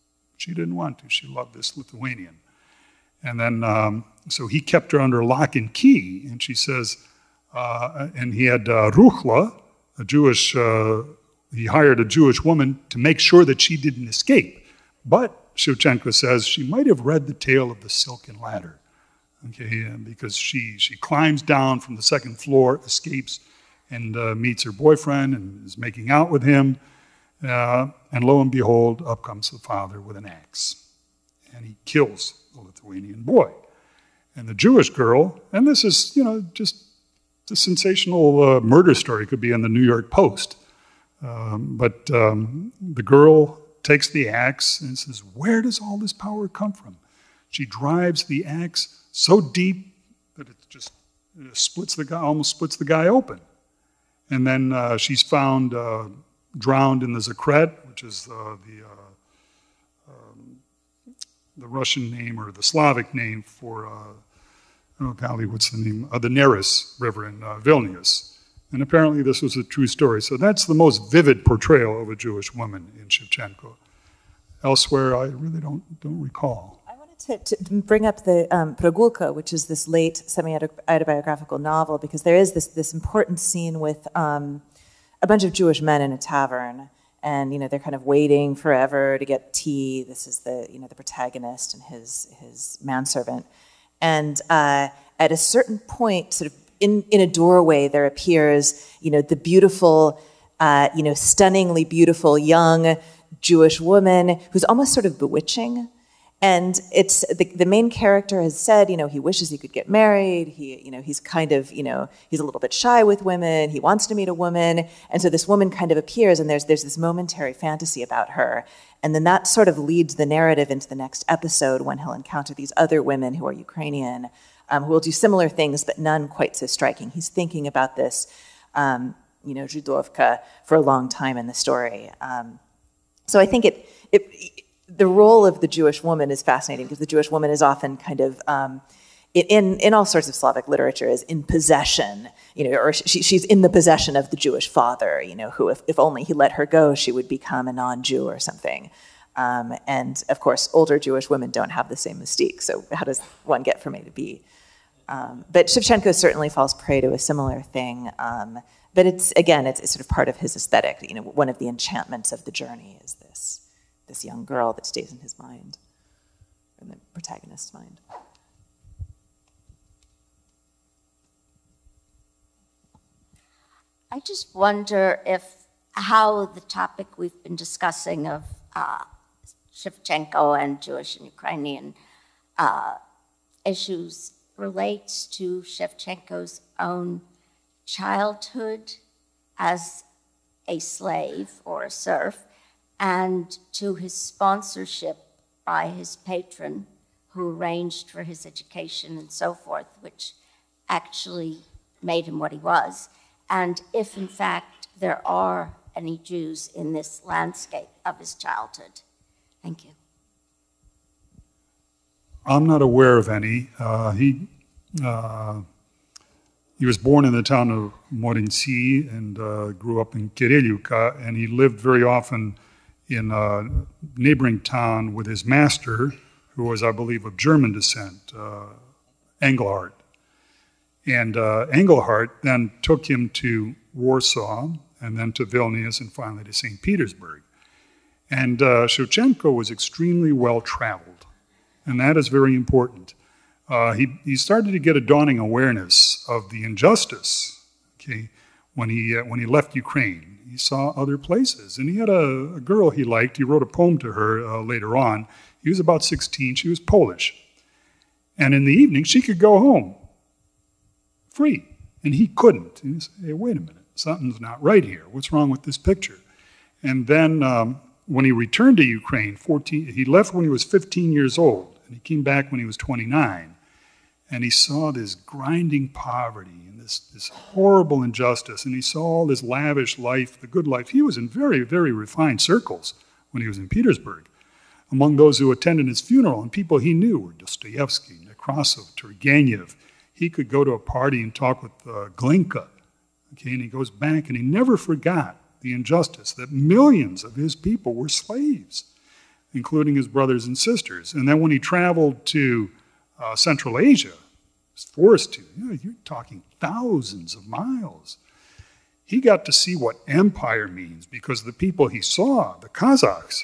she didn't want to. She loved this Lithuanian. And then, um, so he kept her under lock and key, and she says, uh, and he had uh, Ruchla, a Jewish, uh, he hired a Jewish woman to make sure that she didn't escape. But, Shevchenko says, she might have read the tale of the silken ladder, okay, because she, she climbs down from the second floor, escapes, and uh, meets her boyfriend and is making out with him. Uh, and lo and behold, up comes the father with an axe. And he kills the Lithuanian boy. And the Jewish girl, and this is, you know, just a sensational uh, murder story, could be in the New York Post. Um, but um, the girl takes the axe and says, where does all this power come from? She drives the axe so deep that it just uh, splits the guy, almost splits the guy open. And then uh, she's found uh, drowned in the Zekret, which is uh, the uh, um, the Russian name or the Slavic name for, uh, oh golly, what's the name? Uh, the Neris River in uh, Vilnius. And apparently this was a true story. So that's the most vivid portrayal of a Jewish woman in Shevchenko. Elsewhere, I really don't, don't recall. I wanted to, to bring up the um, Progulka, which is this late semi-autobiographical novel, because there is this, this important scene with um, a bunch of Jewish men in a tavern. And, you know, they're kind of waiting forever to get tea. This is the, you know, the protagonist and his, his manservant. And uh, at a certain point, sort of in, in a doorway, there appears, you know, the beautiful, uh, you know, stunningly beautiful young Jewish woman who's almost sort of bewitching. And it's the, the main character has said, you know, he wishes he could get married. He, you know, he's kind of, you know, he's a little bit shy with women. He wants to meet a woman. And so this woman kind of appears, and there's, there's this momentary fantasy about her. And then that sort of leads the narrative into the next episode when he'll encounter these other women who are Ukrainian, um, who will do similar things, but none quite so striking. He's thinking about this, um, you know, Zhidovka for a long time in the story. Um, so I think it, it the role of the Jewish woman is fascinating because the Jewish woman is often kind of, um, in, in all sorts of Slavic literature, is in possession, you know, or she, she's in the possession of the Jewish father, you know, who if, if only he let her go, she would become a non-Jew or something. Um, and of course, older Jewish women don't have the same mystique, so how does one get from A to B? Um, but Shevchenko certainly falls prey to a similar thing. Um, but it's, again, it's, it's sort of part of his aesthetic. You know, one of the enchantments of the journey is this. this young girl that stays in his mind, in the protagonist's mind. I just wonder if how the topic we've been discussing of uh, Shevchenko and Jewish and Ukrainian uh, issues relates to Shevchenko's own childhood as a slave or a serf, and to his sponsorship by his patron, who arranged for his education and so forth, which actually made him what he was, and if, in fact, there are any Jews in this landscape of his childhood. Thank you. I'm not aware of any. Uh, he, uh, he was born in the town of Morinci and uh, grew up in Kirillivka, and he lived very often in a neighboring town with his master, who was, I believe, of German descent, uh, Engelhardt. And uh, Engelhardt then took him to Warsaw, and then to Vilnius, and finally to Saint Petersburg. And uh, Shevchenko was extremely well-traveled, and that is very important. Uh, he, he started to get a dawning awareness of the injustice, okay, when he, uh, when he left Ukraine. He saw other places, and he had a, a girl he liked. He wrote a poem to her uh, later on. He was about sixteen. She was Polish. And in the evening, she could go home free, and he couldn't. And he said, hey, wait a minute, something's not right here. What's wrong with this picture? And then um, when he returned to Ukraine, fourteen, he left when he was fifteen years old, and he came back when he was twenty-nine. And he saw this grinding poverty and this, this horrible injustice, and he saw all this lavish life, the good life. He was in very, very refined circles when he was in Petersburg. Among those who attended his funeral, and people he knew were Dostoevsky, Nekrasov, Turgenev. He could go to a party and talk with uh, Glinka, okay, and he goes back, and he never forgot the injustice that millions of his people were slaves. including his brothers and sisters. And then when he traveled to uh, Central Asia, was forced to, you know, you're talking thousands of miles. He got to see what empire means because the people he saw, the Kazakhs,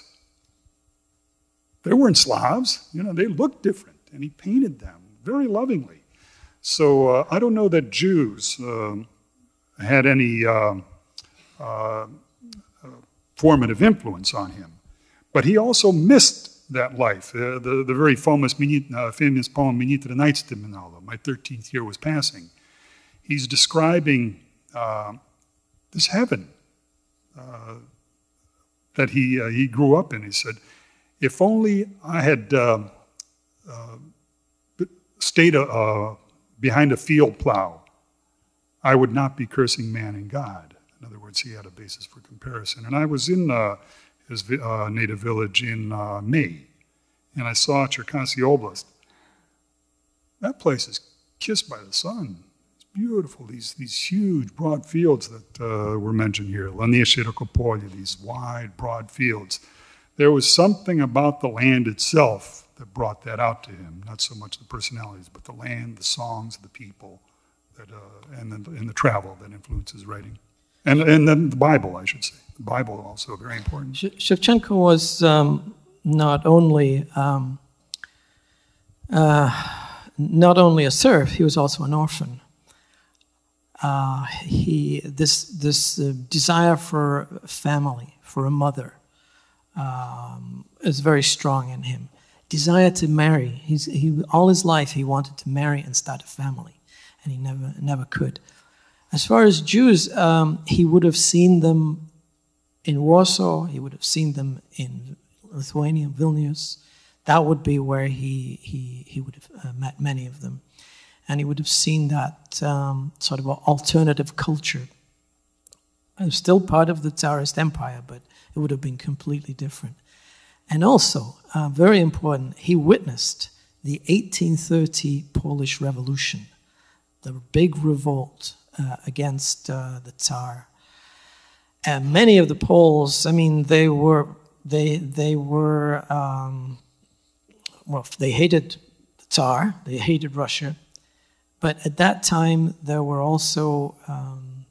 they weren't Slavs. You know, they looked different, and he painted them very lovingly. So uh, I don't know that Jews uh, had any uh, uh, formative influence on him. But he also missed that life. Uh, the, the very famous, uh, famous poem, Meni trinaitsty minalo, my thirteenth year was passing. He's describing uh, this heaven uh, that he, uh, he grew up in. He said, if only I had uh, uh, stayed uh, behind a field plow, I would not be cursing man and God. In other words, he had a basis for comparison. And I was in uh, his uh, native village in uh, May, and I saw Cherkasy Oblast. That place is kissed by the sun. It's beautiful, these, these huge, broad fields that uh, were mentioned here, Lanie Shiroko Polye, these wide, broad fields. There was something about the land itself that brought that out to him, not so much the personalities, but the land, the songs, the people, that, uh, and, the, and the travel that influences writing. And, and then the Bible, I should say. The Bible also very important. Shevchenko was um, not only um, uh, not only a serf, he was also an orphan. Uh, he this this uh, desire for family, for a mother, um, is very strong in him. Desire to marry. He's he all his life he wanted to marry and start a family, and he never never could. As far as Jews, um, he would have seen them in Warsaw, he would have seen them in Lithuania, Vilnius. That would be where he, he, he would have uh, met many of them. And he would have seen that um, sort of alternative culture. It was still part of the Tsarist Empire, but it would have been completely different. And also, uh, very important, he witnessed the eighteen thirty Polish Revolution, the big revolt uh, against uh, the Tsar. And many of the Poles, I mean, they were, they, they were, um, well, they hated the Tsar, they hated Russia, but at that time there were also, um,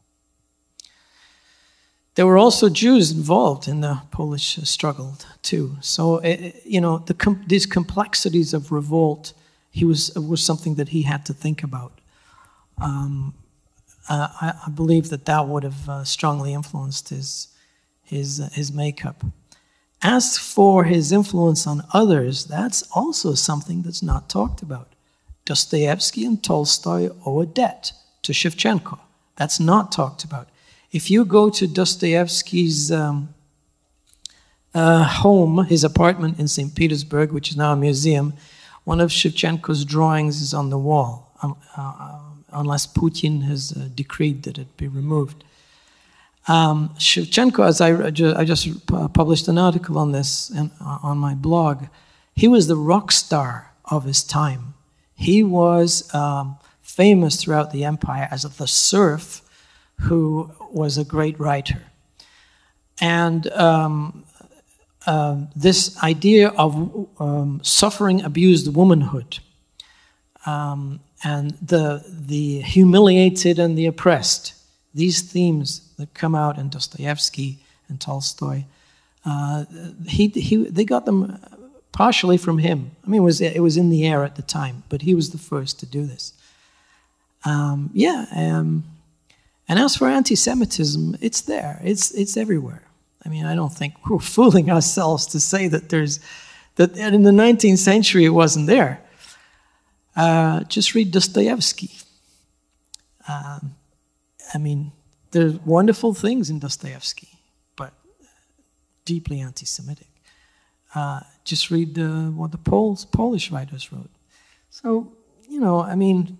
there were also Jews involved in the Polish struggle too. So, it, you know, the com these complexities of revolt, he was, was something that he had to think about. Um, Uh, I, I believe that that would have uh, strongly influenced his, his, uh, his makeup. As for his influence on others, that's also something that's not talked about. Dostoevsky and Tolstoy owe a debt to Shevchenko. That's not talked about. If you go to Dostoevsky's um, uh, home, his apartment in Saint Petersburg, which is now a museum, one of Shevchenko's drawings is on the wall. Um, uh, unless Putin has uh, decreed that it be removed. Um, Shevchenko, as I, I just published an article on this in, uh, on my blog, he was the rock star of his time. He was um, famous throughout the empire as the serf who was a great writer. And um, uh, this idea of um, suffering abused womanhood, um, and the, the humiliated and the oppressed, these themes that come out in Dostoevsky and Tolstoy, uh, he, he, they got them partially from him. I mean, it was, it was in the air at the time, but he was the first to do this. Um, yeah, um, and as for anti-Semitism, it's there, it's, it's everywhere. I mean, I don't think we're fooling ourselves to say that there's, that in the nineteenth century it wasn't there. Uh, just read Dostoevsky. Um, I mean, there's wonderful things in Dostoevsky, but deeply anti-Semitic. Uh, just read uh, what the Poles, Polish writers wrote. So, you know, I mean,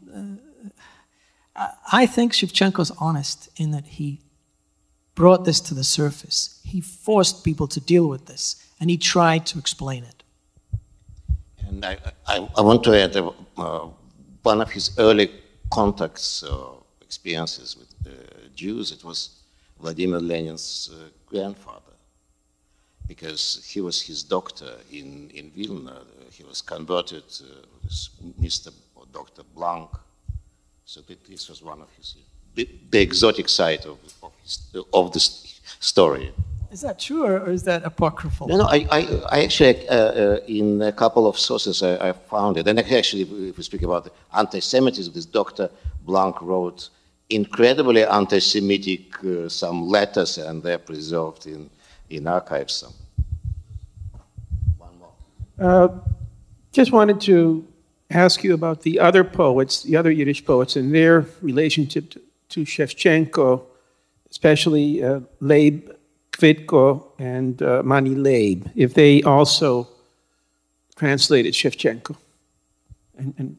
uh, I think Shevchenko's honest in that he brought this to the surface. He forced people to deal with this, and he tried to explain it. And I, I, I want to add uh, uh, one of his early contacts, uh, experiences with uh, Jews, it was Vladimir Lenin's uh, grandfather. because he was his doctor in, in Vilna. He was converted, uh, Mister or Doctor Blanc. So this was one of his, the, the exotic side of, of, his, of this story. Is that true, or, or is that apocryphal? No, no, I, I, I actually, uh, uh, in a couple of sources, I, I found it. And actually, if we speak about anti-Semitism, this Doctor Blanc wrote incredibly anti-Semitic uh, some letters, and they're preserved in, in archives. Some. One more. Uh, just wanted to ask you about the other poets, the other Yiddish poets, and their relationship to, to Shevchenko, especially uh, Leib Kvitko and uh, Mani Leib, if they also translated Shevchenko. And, and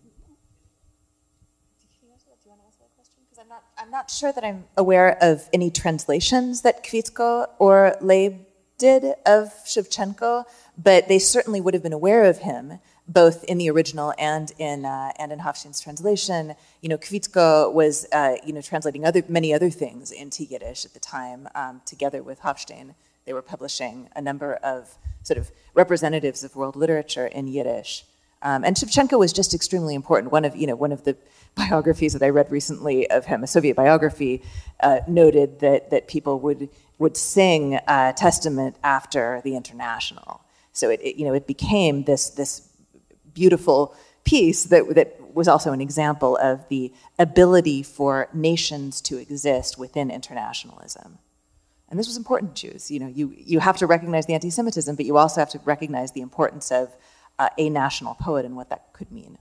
I'm not, I'm not sure that I'm aware of any translations that Kvitko or Leib did of Shevchenko, but they certainly would have been aware of him, both in the original and in uh, and in Hofstein's translation. You know, Kvitko was uh, you know translating other many other things into Yiddish at the time. Um, together with Hofstein, they were publishing a number of sort of representatives of world literature in Yiddish. Um, and Shevchenko was just extremely important. One of you know one of the biographies that I read recently of him, a Soviet biography, uh, noted that that people would would sing uh, Testament after the International. So it, it you know it became this this. beautiful piece that, that was also an example of the ability for nations to exist within internationalism. And this was important to Jews. You know, you, you have to recognize the anti-Semitism, but you also have to recognize the importance of uh, a national poet and what that could mean.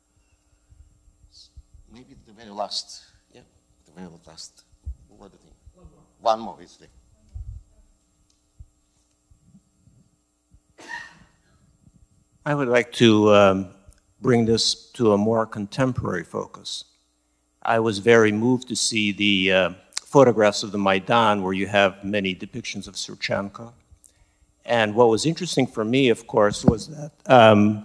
Maybe the very last, yeah, the very last, what do you think? One more. One more, basically. I would like to um, bring this to a more contemporary focus. I was very moved to see the uh, photographs of the Maidan where you have many depictions of Shevchenko. And what was interesting for me, of course, was that um,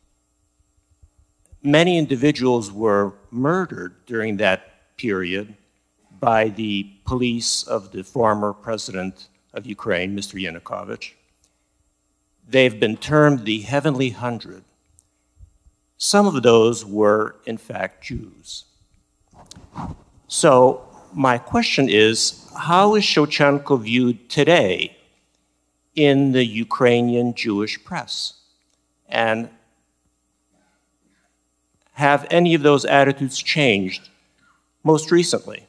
many individuals were murdered during that period by the police of the former president of Ukraine, Mister Yanukovych. They've been termed the Heavenly Hundred. Some of those were, in fact, Jews. So my question is, how is Shevchenko viewed today in the Ukrainian-Jewish press? And have any of those attitudes changed most recently?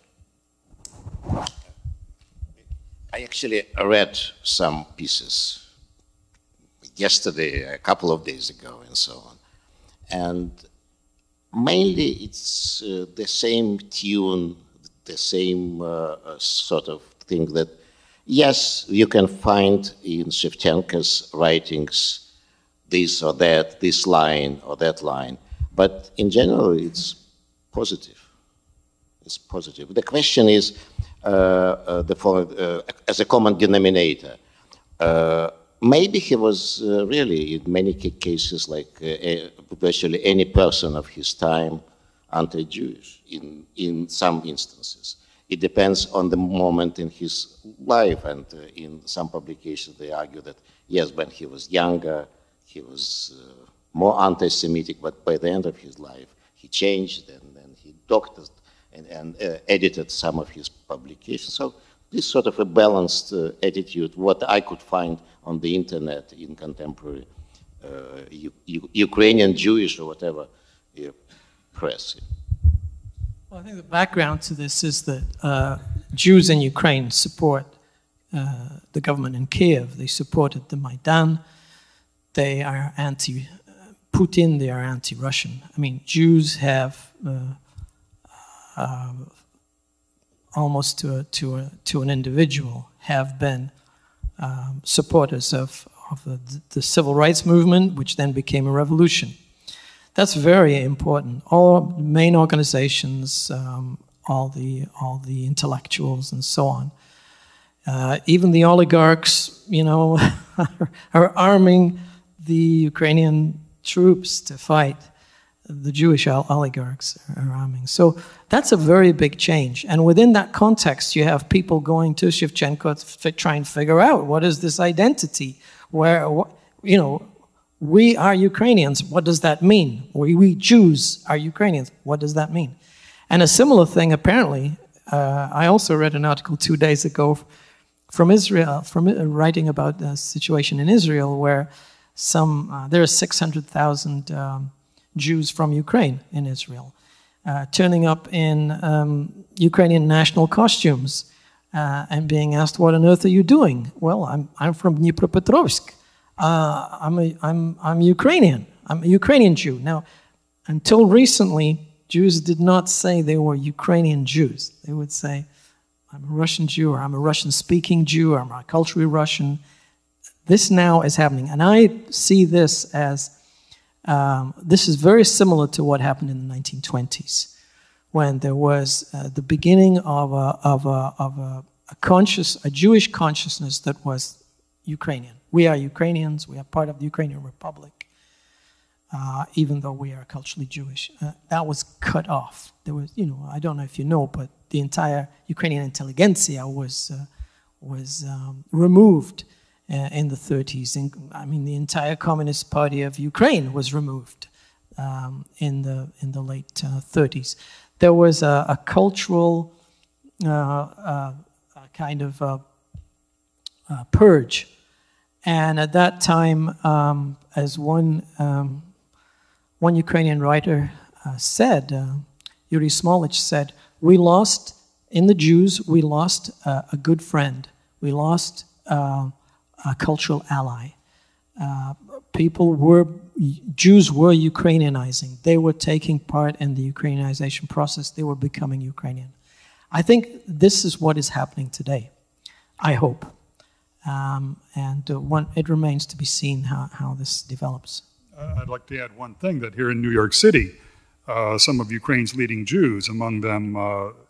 I actually read some pieces yesterday, a couple of days ago, and so on. And mainly it's uh, the same tune, the same uh, uh, sort of thing that, yes, you can find in Shevchenko's writings this or that, this line or that line, but in general it's positive. It's positive. The question is, uh, uh, the, uh, as a common denominator, uh, maybe he was uh, really, in many cases, like uh, virtually any person of his time, anti-Jewish in, in some instances. It depends on the moment in his life, and uh, in some publications they argue that, yes, when he was younger, he was uh, more anti-Semitic, but by the end of his life, he changed, and then he doctored and, and uh, edited some of his publications. So this sort of a balanced uh, attitude, what I could find on the internet in contemporary uh, Ukrainian-Jewish or whatever uh, press. Well, I think the background to this is that uh, Jews in Ukraine support uh, the government in Kiev. They supported the Maidan. They are anti-Putin. They are anti-Russian. I mean, Jews have uh, uh, almost to a, to a, to an individual have been um, supporters of, of the, the civil rights movement, which then became a revolution. That's very important. All main organizations, um, all the all the intellectuals, and so on. Uh, even the oligarchs, you know, are arming the Ukrainian troops to fight. the Jewish oligarchs are arming. So that's a very big change. And within that context, you have people going to Shevchenko to try and figure out what is this identity? Where, you know, we are Ukrainians. What does that mean? We, we Jews are Ukrainians. What does that mean? And a similar thing, apparently, uh, I also read an article two days ago from Israel, from uh, writing about the situation in Israel, where some uh, there are six hundred thousand um, Jews from Ukraine in Israel, uh, turning up in um, Ukrainian national costumes uh, and being asked, "What on earth are you doing?" Well, I'm I'm from Dnipropetrovsk. Uh, I'm a, I'm I'm Ukrainian. I'm a Ukrainian Jew. Now, until recently, Jews did not say they were Ukrainian Jews. They would say, "I'm a Russian Jew," or "I'm a Russian-speaking Jew," or "I'm a culturally Russian." This now is happening, and I see this as Um, this is very similar to what happened in the nineteen twenties, when there was uh, the beginning of a of a of a, a conscious a Jewish consciousness that was Ukrainian. We are Ukrainians. We are part of the Ukrainian Republic, uh, even though we are culturally Jewish. Uh, that was cut off. There was, you know, I don't know if you know, but the entire Ukrainian intelligentsia was uh, was um, removed. Uh, in the thirties. In, I mean, the entire Communist Party of Ukraine was removed um, in the in the late uh, thirties. There was a, a cultural uh, uh, a kind of uh, uh, purge, and at that time, um, as one um, one Ukrainian writer uh, said, uh, Yuri Smolich said, "We lost in the Jews. We lost uh, a good friend. We lost." Uh, A cultural ally. Uh, people were, Jews were Ukrainianizing. They were taking part in the Ukrainianization process. They were becoming Ukrainian. I think this is what is happening today, I hope. Um, and uh, one, it remains to be seen how, how this develops. Uh, I'd like to add one thing, that here in New York City, uh, some of Ukraine's leading Jews, among them uh,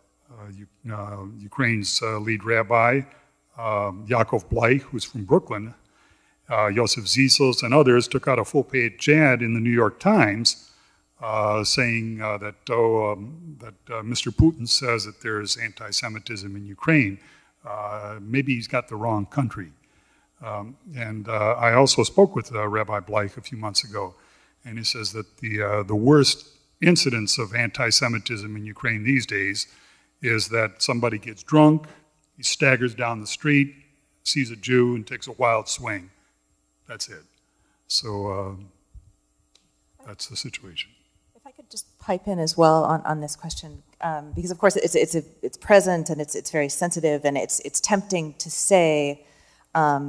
uh, uh, Ukraine's uh, lead rabbi, Um, Yaakov Bleich, who's from Brooklyn, uh, Yosef Zisels, and others took out a full-page ad in the New York Times uh, saying uh, that, oh, um, that uh, Mister Putin says that there's anti-Semitism in Ukraine. Uh, maybe he's got the wrong country. Um, and uh, I also spoke with uh, Rabbi Bleich a few months ago, and he says that the, uh, the worst incidence of anti-Semitism in Ukraine these days is that somebody gets drunk, he staggers down the street, sees a Jew, and takes a wild swing. That's it. So uh, that's the situation. If I could just pipe in as well on, on this question, um, because of course it's it's a, it's present and it's it's very sensitive, and it's it's tempting to say um,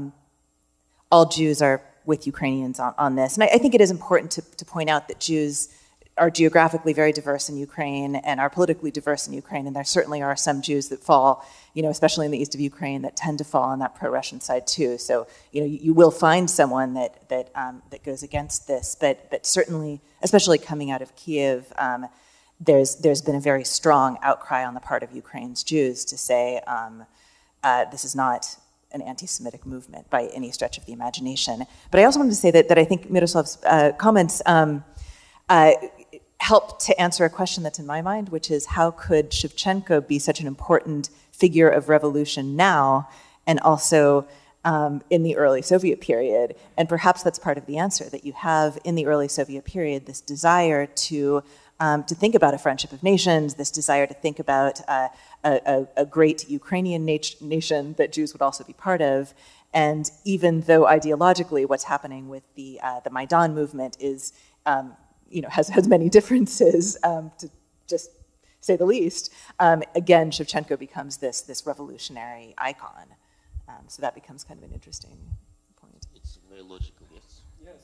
all Jews are with Ukrainians on, on this. And I, I think it is important to, to point out that Jews are geographically very diverse in Ukraine and are politically diverse in Ukraine, and there certainly are some Jews that fall, you know, especially in the east of Ukraine, that tend to fall on that pro-Russian side too. So, you know, you, you will find someone that that um, that goes against this, but but certainly, especially coming out of Kiev, um, there's there's been a very strong outcry on the part of Ukraine's Jews to say um, uh, this is not an anti-Semitic movement by any stretch of the imagination. But I also wanted to say that that I think Myroslav's uh, comments. Um, uh, help to answer a question that's in my mind, which is how could Shevchenko be such an important figure of revolution now and also um, in the early Soviet period? And perhaps that's part of the answer, that you have in the early Soviet period this desire to um, to think about a friendship of nations, this desire to think about uh, a, a great Ukrainian nat- nation that Jews would also be part of. And even though ideologically what's happening with the uh, the Maidan movement is um, you know, has, has many differences, um, to just say the least. Um, again, Shevchenko becomes this, this revolutionary icon. Um, so that becomes kind of an interesting point. It's very logical, yes. Yes.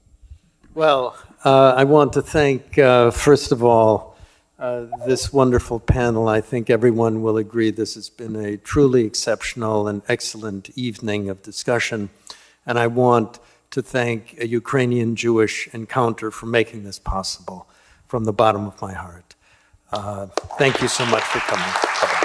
Well, uh, I want to thank, uh, first of all, uh, this wonderful panel. I think everyone will agree this has been a truly exceptional and excellent evening of discussion. And I want to thank a Ukrainian-Jewish encounter for making this possible from the bottom of my heart. Uh, thank you so much for coming. Bye-bye.